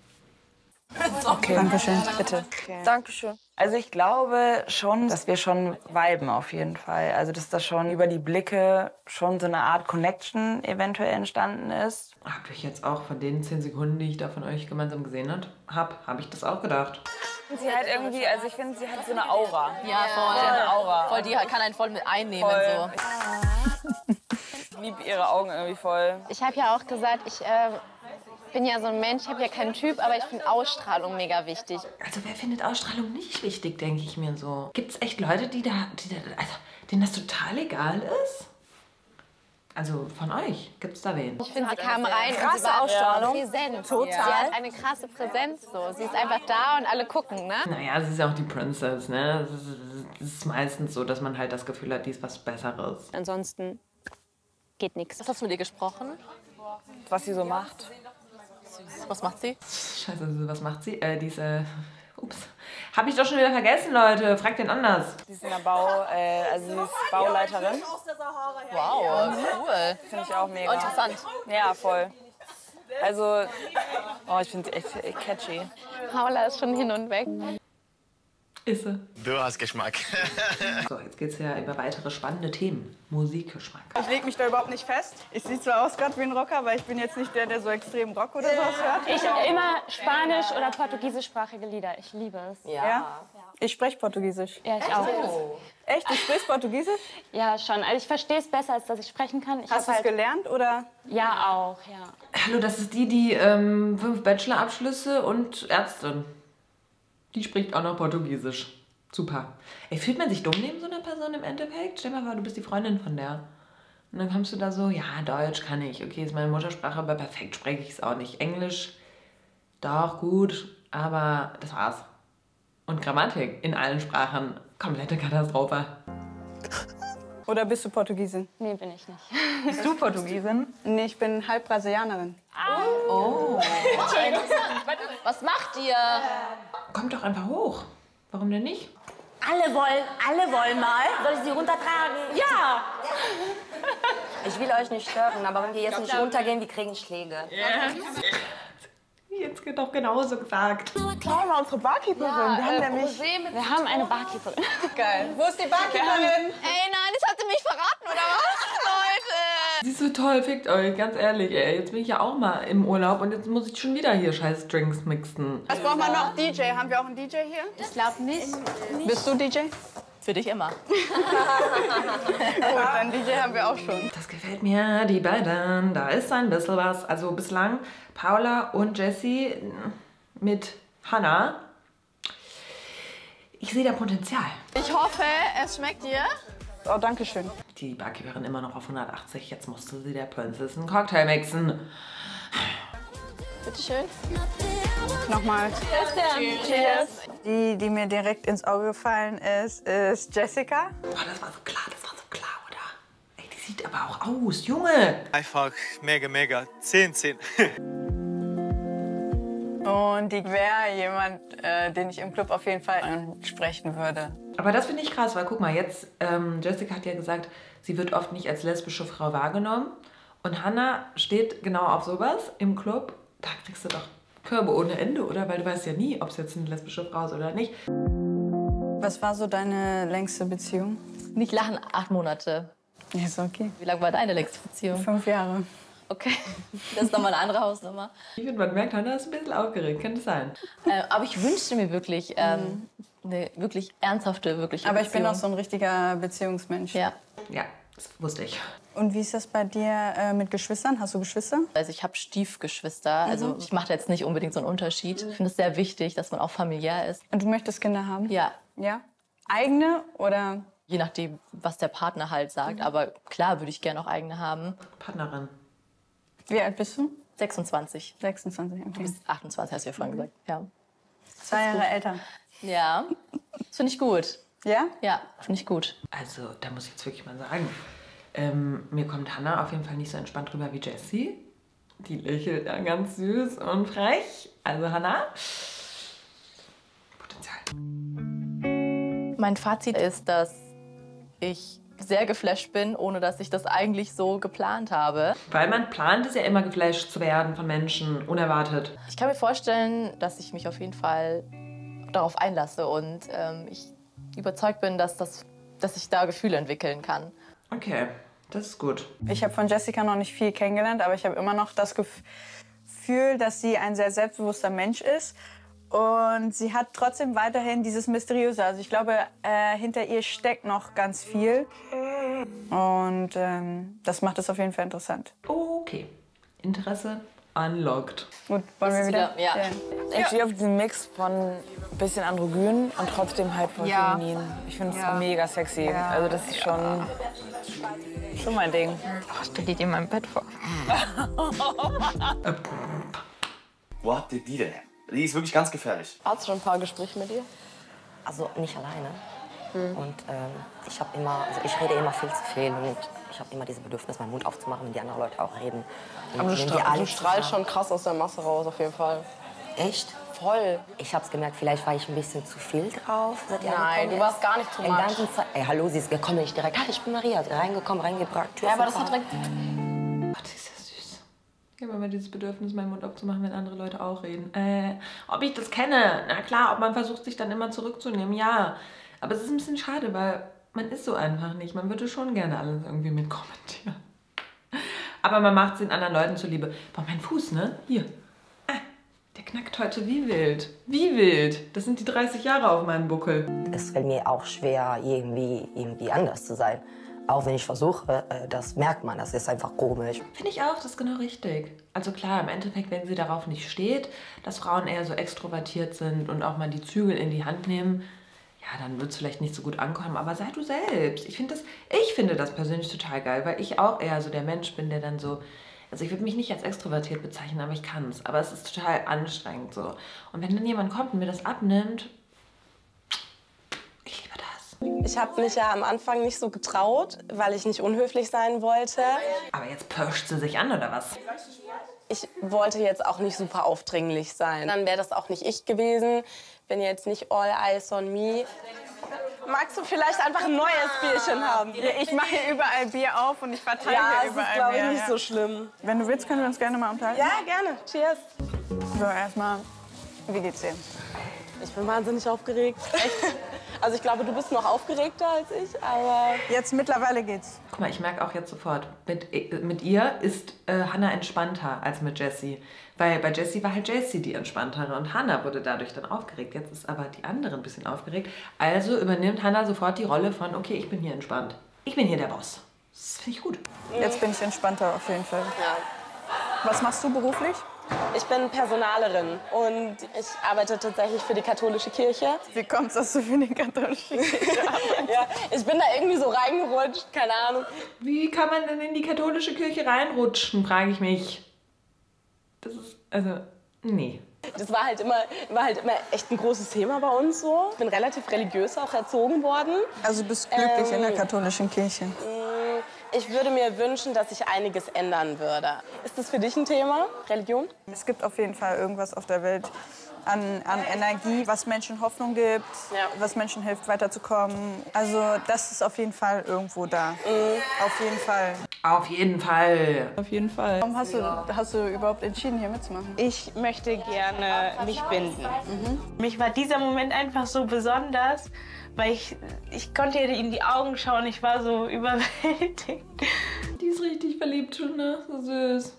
Okay. Dankeschön, bitte. Okay. Dankeschön. Also ich glaube schon, dass wir schon viben auf jeden Fall. Also dass da schon über die Blicke schon so eine Art Connection eventuell entstanden ist. Habt euch jetzt auch von den zehn Sekunden, die ich da von euch gemeinsam gesehen habe, habe ich das auch gedacht. Sie hat irgendwie, also ich finde, sie hat so eine Aura. Ja, voll. Sie hat eine Aura. Voll, die kann einen voll mit einnehmen. Voll. So. Ich liebe ihre Augen irgendwie voll. Ich habe ja auch gesagt, ich äh, bin ja so ein Mensch, ich habe ja keinen Typ, aber ich finde Ausstrahlung mega wichtig. Also wer findet Ausstrahlung nicht wichtig, denke ich mir so. Gibt es echt Leute, die da, die da also, denen das total egal ist? Also von euch, gibt es da wen? Ich finde, sie kam rein krasse und sie war Ausstrahlung. präsent. Total. Sie hat eine krasse Präsenz so. Sie ist einfach da und alle gucken, ne? Naja, sie ist ja auch die Princess, ne? Es ist, es ist meistens so, dass man halt das Gefühl hat, die ist was Besseres. Ansonsten geht nichts. Was hast du mit ihr gesprochen? Was sie so macht. Was macht sie? Scheiße, was macht sie? Äh, diese... Ups. Hab ich doch schon wieder vergessen, Leute. Fragt den anders. Sie ist in der Bau, äh, also sie ist Bauleiterin. Wow, cool. Finde ich auch mega. Interessant. Ja, voll. Also, oh, ich finde sie echt catchy. Paula ist schon hin und weg. Ist sie. Du hast Geschmack. So, jetzt geht's ja über weitere spannende Themen. Musikgeschmack. Ich lege mich da überhaupt nicht fest. Ich sehe zwar aus gerade wie ein Rocker, aber ich bin jetzt nicht der, der so extrem Rock oder sowas hört. Ich immer spanisch- oder portugiesischsprachige Lieder. Ich liebe es. Ja? Ja? Ich spreche Portugiesisch. Ja, ich auch. Oh. Echt? Du sprichst Portugiesisch? Ja, schon. Also ich verstehe es besser, als dass ich sprechen kann. Ich Hast du es halt... gelernt, oder? Ja, auch, ja. Hallo, das ist die, die ähm, fünf Bachelorabschlüsse und Ärztin. Die spricht auch noch Portugiesisch. Super. Ey, fühlt man sich dumm neben so einer Person im Endeffekt? Stell dir mal vor, du bist die Freundin von der. Und dann kommst du da so, ja, Deutsch kann ich. Okay, ist meine Muttersprache, aber perfekt spreche ich es auch nicht. Englisch, doch, gut, aber das war's. Und Grammatik in allen Sprachen, komplette Katastrophe. Oder bist du Portugiesin? Nee, bin ich nicht. Bist du Portugiesin? Nee, ich bin halb Brasilianerin. Oh. Was macht ihr? Kommt doch einfach hoch. Warum denn nicht? Alle wollen, alle wollen mal. Soll ich sie runtertragen? Ja! Ich will euch nicht stören, aber wenn wir jetzt nicht runtergehen, wir kriegen Schläge. Yeah. Jetzt wird doch genauso gesagt. Paula, unsere Barkeeperin. Ja, wir haben äh, nämlich... Wir haben eine Barkeeperin. Geil. Wo ist die Barkeeperin? Ey, nein, das habt ihr mich verraten, oder was? Leute! Sie ist so toll, fickt euch, ganz ehrlich, ey. Jetzt bin ich ja auch mal im Urlaub und jetzt muss ich schon wieder hier scheiß Drinks mixen. Was braucht man noch? D J. Haben wir auch einen D J hier? Ich glaube nicht. Bist du D J? Für dich immer. Gut, dann D J haben wir auch schon. Das gefällt mir, die beiden. Da ist ein bisschen was. Also bislang Paula und Jessie mit Hannah. Ich sehe da Potenzial. Ich hoffe, es schmeckt dir. Oh, danke schön. Die Barkeeperin immer noch auf hundertachtzig. Jetzt musste sie der Princess einen Cocktail mixen. Bitte schön. Nochmal. Cheers. Cheers. Die, die mir direkt ins Auge gefallen ist, ist Jessica. Boah, das war so klar, das war so klar, oder? Ey, die sieht aber auch aus, Junge. Einfach mega, mega. zehn, zehn. Und die wäre jemand, äh, den ich im Club auf jeden Fall ansprechen würde. Aber das finde ich krass, weil guck mal, jetzt, ähm, Jessica hat ja gesagt, sie wird oft nicht als lesbische Frau wahrgenommen. Und Hannah steht genau auf sowas im Club. Da kriegst du doch Körbe ohne Ende, oder? Weil du weißt ja nie, ob es jetzt eine lesbische Frau ist oder nicht. Was war so deine längste Beziehung? Nicht lachen, acht Monate. Ja, ist okay. Wie lange war deine längste Beziehung? Fünf Jahre. Okay, das ist nochmal eine andere Hausnummer. Ich finde, man merkt, Hannah ist ein bisschen aufgeregt, könnte sein. Äh, aber ich wünschte mir wirklich ähm, eine wirklich ernsthafte, wirklich Aber ich Beziehung. bin auch so ein richtiger Beziehungsmensch. Ja. Ja, das wusste ich. Und wie ist das bei dir äh, mit Geschwistern? Hast du Geschwister? Also ich habe Stiefgeschwister, also ich mache da jetzt nicht unbedingt so einen Unterschied. Ich finde es sehr wichtig, dass man auch familiär ist. Und du möchtest Kinder haben? Ja. Ja? Eigene oder? Je nachdem, was der Partner halt sagt. Aber klar würde ich gerne auch eigene haben. Partnerin. Wie alt bist du? sechsundzwanzig. sechsundzwanzig, okay. Du bist achtundzwanzig, hast du ja vorhin gesagt. Ja. Zwei Jahre älter. Ja, das finde ich gut. Ja? Ja, finde ich gut. Also, da muss ich jetzt wirklich mal sagen, ähm, mir kommt Hannah auf jeden Fall nicht so entspannt rüber wie Jessie. Die lächelt da ganz süß und frech. Also Hannah, Potenzial. Mein Fazit ist, dass ich sehr geflasht bin, ohne dass ich das eigentlich so geplant habe. Weil man plant es ja immer, geflasht zu werden von Menschen, unerwartet. Ich kann mir vorstellen, dass ich mich auf jeden Fall darauf einlasse und ähm, ich überzeugt bin, dass, das, dass ich da Gefühle entwickeln kann. Okay, das ist gut. Ich habe von Jessica noch nicht viel kennengelernt, aber ich habe immer noch das Gefühl, dass sie ein sehr selbstbewusster Mensch ist. Und sie hat trotzdem weiterhin dieses Mysteriöse. Also ich glaube, äh, hinter ihr steckt noch ganz viel. Und ähm, das macht es auf jeden Fall interessant. Okay. Interesse unlocked. Gut, wollen wir wieder? wieder? Ja. Ich stehe auf diesen Mix von bisschen androgyn und trotzdem halt voll Ja. feminin. Ich finde es Ja. mega sexy. Ja. Also das ist schon, schon mein Ding. Oh, ich stelle die in meinem Bett vor. Wo habt ihr die denn? Die ist wirklich ganz gefährlich. Hast du schon ein paar Gespräche mit ihr? Also nicht alleine. Hm. Und ähm, ich habe immer, also ich rede immer viel zu viel und ich habe immer dieses Bedürfnis, meinen Mund aufzumachen, wenn die anderen Leute auch reden. Und Aber du, wenn die stra alle du strahlst zusammen- schon krass aus der Masse raus, auf jeden Fall. Echt? Voll. Ich habe es gemerkt, vielleicht war ich ein bisschen zu viel drauf. Seit ihr Nein, angekommen du ist. warst gar nicht too Den much. ganzen Zeit. Ey, hallo, sie ist gekommen, ich direkt. Hi, ich bin Maria. Sie reingekommen, reingebracht. Tür Ja, aber das verkauft. hat direkt... Gott, ist ja süß. Ich habe immer dieses Bedürfnis, meinen Mund aufzumachen, wenn andere Leute auch reden. Äh, ob ich das kenne? Na klar, ob man versucht, sich dann immer zurückzunehmen, ja. Aber es ist ein bisschen schade, weil man ist so einfach nicht. Man würde schon gerne alles irgendwie mitkommentieren. Aber man macht es den anderen Leuten zuliebe. Boah, mein Fuß, ne? Hier. Ah, der knackt heute wie wild. Wie wild. Das sind die dreißig Jahre auf meinem Buckel. Es fällt mir auch schwer, irgendwie, irgendwie anders zu sein. Auch wenn ich versuche, äh, das merkt man, das ist einfach komisch. Finde ich auch, das ist genau richtig. Also klar, im Endeffekt, wenn sie darauf nicht steht, dass Frauen eher so extrovertiert sind und auch mal die Zügel in die Hand nehmen, ja, dann wird es vielleicht nicht so gut ankommen, aber sei du selbst. Ich finde das, ich finde das persönlich total geil, weil ich auch eher so der Mensch bin, der dann so, also ich würde mich nicht als extrovertiert bezeichnen, aber ich kann es. Aber es ist total anstrengend so. Und wenn dann jemand kommt und mir das abnimmt, ich liebe das. Ich habe mich ja am Anfang nicht so getraut, weil ich nicht unhöflich sein wollte. Aber jetzt pirscht sie sich an, oder was? Ich wollte jetzt auch nicht super aufdringlich sein. Dann wäre das auch nicht ich gewesen. Bin jetzt nicht all eyes on me. Magst du vielleicht einfach ein neues Bierchen haben? Ja, ich mache hier überall Bier auf und ich verteile Ja, hier es überall ist, glaube ich, Bier, nicht ja. so schlimm. Wenn du willst, können wir uns gerne mal unterhalten. Ja, gerne. Cheers. So, erstmal, wie geht's dir? Ich bin wahnsinnig aufgeregt. Echt? Also ich glaube, du bist noch aufgeregter als ich, aber... Jetzt mittlerweile geht's. Guck mal, ich merke auch jetzt sofort, mit, mit ihr ist äh, Hannah entspannter als mit Jessie. Weil bei Jessie war halt Jessie die entspanntere und Hannah wurde dadurch dann aufgeregt. Jetzt ist aber die andere ein bisschen aufgeregt. Also übernimmt Hannah sofort die Rolle von, okay, ich bin hier entspannt. Ich bin hier der Boss. Das finde ich gut. Jetzt bin ich entspannter auf jeden Fall. Ja. Was machst du beruflich? Ich bin Personalerin und ich arbeite tatsächlich für die katholische Kirche. Wie kommt's, dass du für die katholische Kirche arbeitest? Ja, ich bin da irgendwie so reingerutscht, keine Ahnung. Wie kann man denn in die katholische Kirche reinrutschen, frage ich mich. Das ist, also, nee. Das war halt, immer, war halt immer echt ein großes Thema bei uns so. Ich bin relativ religiös auch erzogen worden. Also du bist glücklich Ähm, in der katholischen Kirche? Ich würde mir wünschen, dass sich einiges ändern würde. Ist das für dich ein Thema, Religion? Es gibt auf jeden Fall irgendwas auf der Welt an, an Energie, was Menschen Hoffnung gibt, was Menschen hilft, weiterzukommen. Also das ist auf jeden Fall irgendwo da. Auf jeden Fall. Auf jeden Fall. Auf jeden Fall. Warum hast du, hast du überhaupt entschieden, hier mitzumachen? Ich möchte gerne mich binden. Mich war dieser Moment einfach so besonders, weil ich, ich konnte ihr in die Augen schauen, ich war so überwältigt. Die ist richtig verliebt schon, ne? So süß.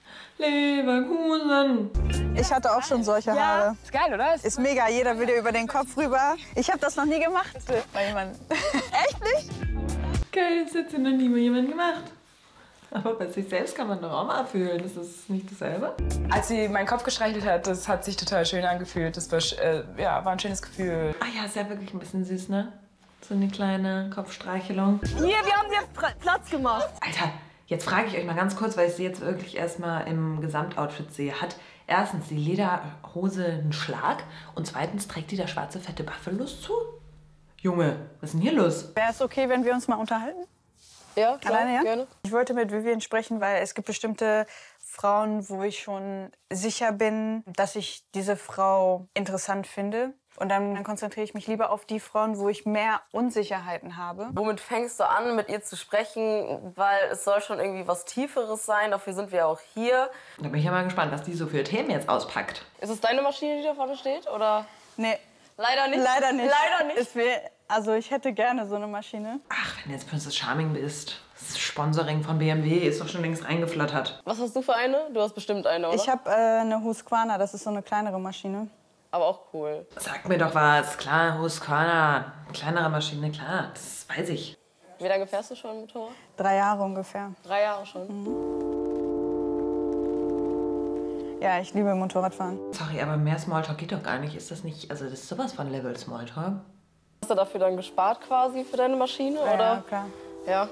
Leverkusen. Ich hatte auch schon solche Ja, Haare. ist geil, oder? Ist mega, jeder will dir über den Kopf rüber. Ich habe das noch nie gemacht. Bei jemandem. Echt nicht? Geil, das hat ja noch nie mal jemand gemacht. Aber bei sich selbst kann man doch auch mal fühlen. Ist das nicht dasselbe? Als sie meinen Kopf gestreichelt hat, das hat sich total schön angefühlt. Das war, äh, ja, war ein schönes Gefühl. Ah ja, ist ja wirklich ein bisschen süß, ne? So eine kleine Kopfstreichelung. Hier, wir haben dir Platz gemacht. Alter, jetzt frage ich euch mal ganz kurz, weil ich sie jetzt wirklich erstmal im Gesamtoutfit sehe. Hat erstens die Lederhose einen Schlag und zweitens trägt die da schwarze, fette Buffalos zu? Junge, was ist denn hier los? Wäre es okay, wenn wir uns mal unterhalten? Ja, klar, Alleine, ja? gerne. Ich wollte mit Vivian sprechen, weil es gibt bestimmte Frauen, wo ich schon sicher bin, dass ich diese Frau interessant finde. Und dann, dann konzentriere ich mich lieber auf die Frauen, wo ich mehr Unsicherheiten habe. Womit fängst du an, mit ihr zu sprechen? Weil es soll schon irgendwie was Tieferes sein. Dafür sind wir auch hier. Da bin ich ja mal gespannt, was die so für Themen jetzt auspackt. Ist es deine Maschine, die da vorne steht? Oder? Nee. Leider nicht? Leider nicht. Leider nicht. Es wär, also ich hätte gerne so eine Maschine. Ach, wenn du jetzt Princess Charming bist. Das Sponsoring von B M W ist doch schon längst reingeflattert. Was hast du für eine? Du hast bestimmt eine, oder? Ich habe äh, eine Husqvarna, das ist so eine kleinere Maschine. Aber auch cool. Sag mir doch was. Klar, Husqvarna, kleinere Maschine, klar, das weiß ich. Wie lange fährst du schon Motorrad? Drei Jahre ungefähr. Drei Jahre schon? Mhm. Ja, ich liebe Motorradfahren. Sorry, aber mehr Smalltalk geht doch gar nicht. Ist das nicht, also das ist sowas von Level Smalltalk. Hast du dafür dann gespart quasi für deine Maschine, Ja, oder? ja, klar. Ja.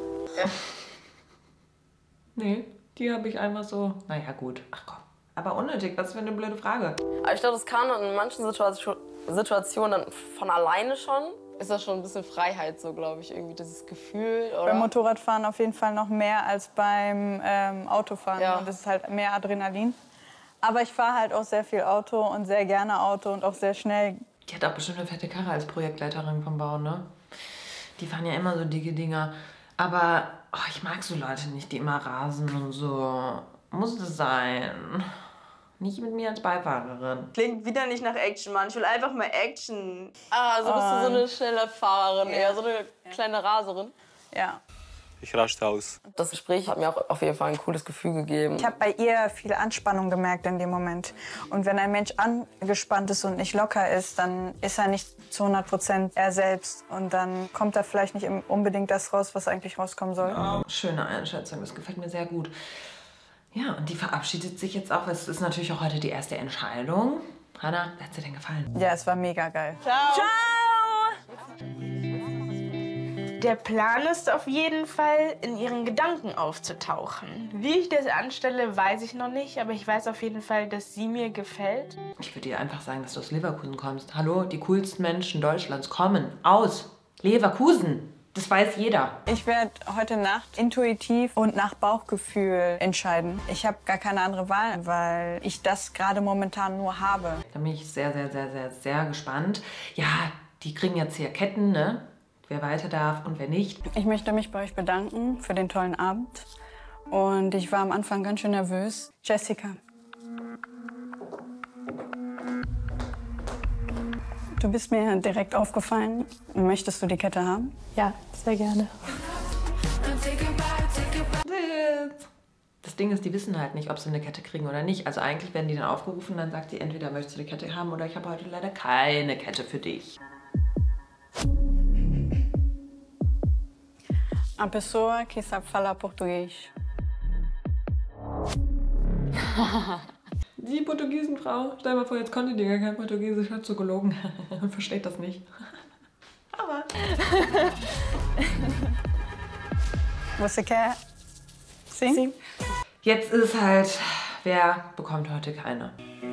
Nee, die habe ich einfach so, naja gut, ach komm. Aber unnötig, was für eine blöde Frage. Aber ich glaube, das kann in manchen Situation, Situationen dann von alleine schon. Ist das schon ein bisschen Freiheit, so glaube ich, irgendwie dieses Gefühl, oder? Beim Motorradfahren auf jeden Fall noch mehr als beim ähm, Autofahren. Ja. Und das ist halt mehr Adrenalin. Aber ich fahre halt auch sehr viel Auto und sehr gerne Auto und auch sehr schnell. Die hat auch bestimmt eine fette Karre als Projektleiterin vom Bau, ne? Die fahren ja immer so dicke Dinger. Aber oh, ich mag so Leute nicht, die immer rasen und so. Muss das sein? Nicht mit mir als Beifahrerin. Klingt wieder nicht nach Action, Mann. Ich will einfach mal Action. Ah, also bist du so eine Und- schnelle Fahrerin, Ja. eher so eine kleine Raserin? Ja. Ich raschte aus. Das Gespräch hat mir auch auf jeden Fall ein cooles Gefühl gegeben. Ich habe bei ihr viel Anspannung gemerkt in dem Moment. Und wenn ein Mensch angespannt ist und nicht locker ist, dann ist er nicht zu hundert Prozent er selbst. Und dann kommt da vielleicht nicht unbedingt das raus, was eigentlich rauskommen soll. Oh, schöne Einschätzung, das gefällt mir sehr gut. Ja, und die verabschiedet sich jetzt auch. Es ist natürlich auch heute die erste Entscheidung. Hanna, wie hat sie denn gefallen? Ja, es war mega geil. Ciao. Der Plan ist auf jeden Fall, in ihren Gedanken aufzutauchen. Wie ich das anstelle, weiß ich noch nicht, aber ich weiß auf jeden Fall, dass sie mir gefällt. Ich würde dir einfach sagen, dass du aus Leverkusen kommst. Hallo, die coolsten Menschen Deutschlands kommen aus Leverkusen. Das weiß jeder. Ich werde heute Nacht intuitiv und nach Bauchgefühl entscheiden. Ich habe gar keine andere Wahl, weil ich das gerade momentan nur habe. Da bin ich sehr, sehr, sehr, sehr, sehr gespannt. Ja, die kriegen jetzt hier Ketten, ne? Wer weiter darf und wer nicht. Ich möchte mich bei euch bedanken für den tollen Abend. Und ich war am Anfang ganz schön nervös. Jessica. Du bist mir direkt aufgefallen. Möchtest du die Kette haben? Ja, sehr gerne. Das Ding ist, die wissen halt nicht, ob sie eine Kette kriegen oder nicht. Also eigentlich werden die dann aufgerufen, dann sagt sie, entweder möchtest du die Kette haben oder ich habe heute leider keine Kette für dich. A pessoa que sabe falar português. Die Portugiesenfrau. Stell dir mal vor, jetzt konnte die gar kein Portugiesisch, hat so gelogen und versteht das nicht. Aber. Você quer? Sim? Sim. Jetzt ist halt, wer bekommt heute keine?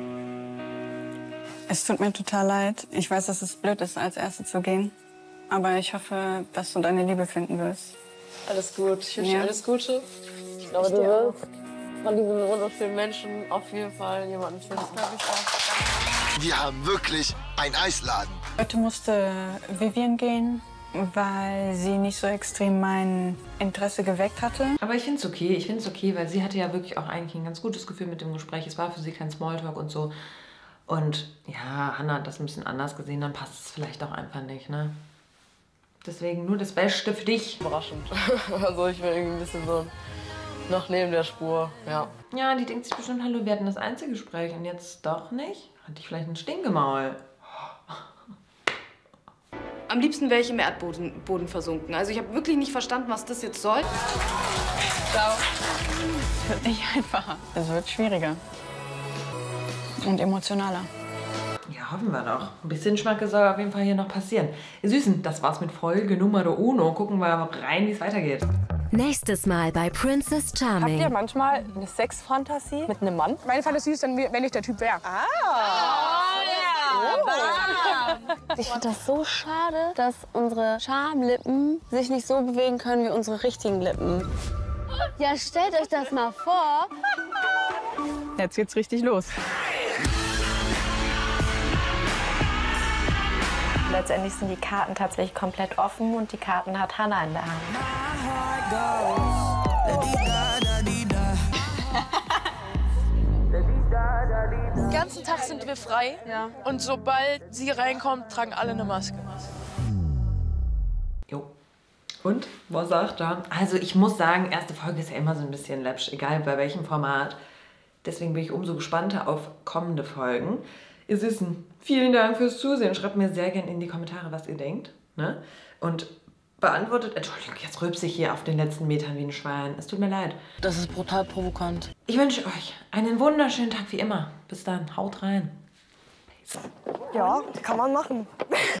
Es tut mir total leid. Ich weiß, dass es blöd ist, als Erste zu gehen. Aber ich hoffe, dass du deine Liebe finden wirst. Alles gut. Ich wünsche dir Ja. alles Gute. Ich glaube, Ich du dir wirst von diesen wunderschönen Menschen auf jeden Fall jemanden finden. Wir haben wirklich einen Eisladen. Heute musste Vivian gehen, weil sie nicht so extrem mein Interesse geweckt hatte. Aber ich finde es okay, ich finde es okay, weil sie hatte ja wirklich auch eigentlich ein ganz gutes Gefühl mit dem Gespräch. Es war für sie kein Smalltalk und so. Und ja, Hannah hat das ein bisschen anders gesehen, dann passt es vielleicht auch einfach nicht, ne? Deswegen nur das Beste für dich. Überraschend. Also ich bin irgendwie ein bisschen so noch neben der Spur, ja. Ja, die denkt sich bestimmt, hallo, wir hatten das Einzelgespräch und jetzt doch nicht. Hatte ich vielleicht ein Stinkemaul. Am liebsten wäre ich im Erdboden Boden versunken. Also ich habe wirklich nicht verstanden, was das jetzt soll. Ciao. Es wird nicht einfacher. Es wird schwieriger. Und emotionaler. Ja, hoffen wir doch. Ein bisschen Schmacke soll auf jeden Fall hier noch passieren. Ihr Süßen, das war's mit Folge Nummer uno. Gucken wir rein, wie es weitergeht. Nächstes Mal bei Princess Charming. Habt ihr manchmal eine Sexfantasie mit einem Mann? Meine Fantasie ist dann, wenn ich der Typ wäre. Ah! Ich finde das so schade, dass unsere Schamlippen sich nicht so bewegen können wie unsere richtigen Lippen. Ja, stellt euch das mal vor. Jetzt geht's richtig los. letztendlich sind die Karten tatsächlich komplett offen und die Karten hat Hannah in der Hand. Den ganzen Tag sind wir frei und sobald sie reinkommt, tragen alle eine Maske. Jo. Und? Was sagt er? Also ich muss sagen, erste Folge ist ja immer so ein bisschen läppsch, egal bei welchem Format. Deswegen bin ich umso gespannter auf kommende Folgen. Ihr Süßen, vielen Dank fürs Zusehen. Schreibt mir sehr gerne in die Kommentare, was ihr denkt. Ne? Und beantwortet, Entschuldigung, jetzt rülpse ich hier auf den letzten Metern wie ein Schwein. Es tut mir leid. Das ist brutal provokant. Ich wünsche euch einen wunderschönen Tag wie immer. Bis dann, haut rein. Ja, kann man machen.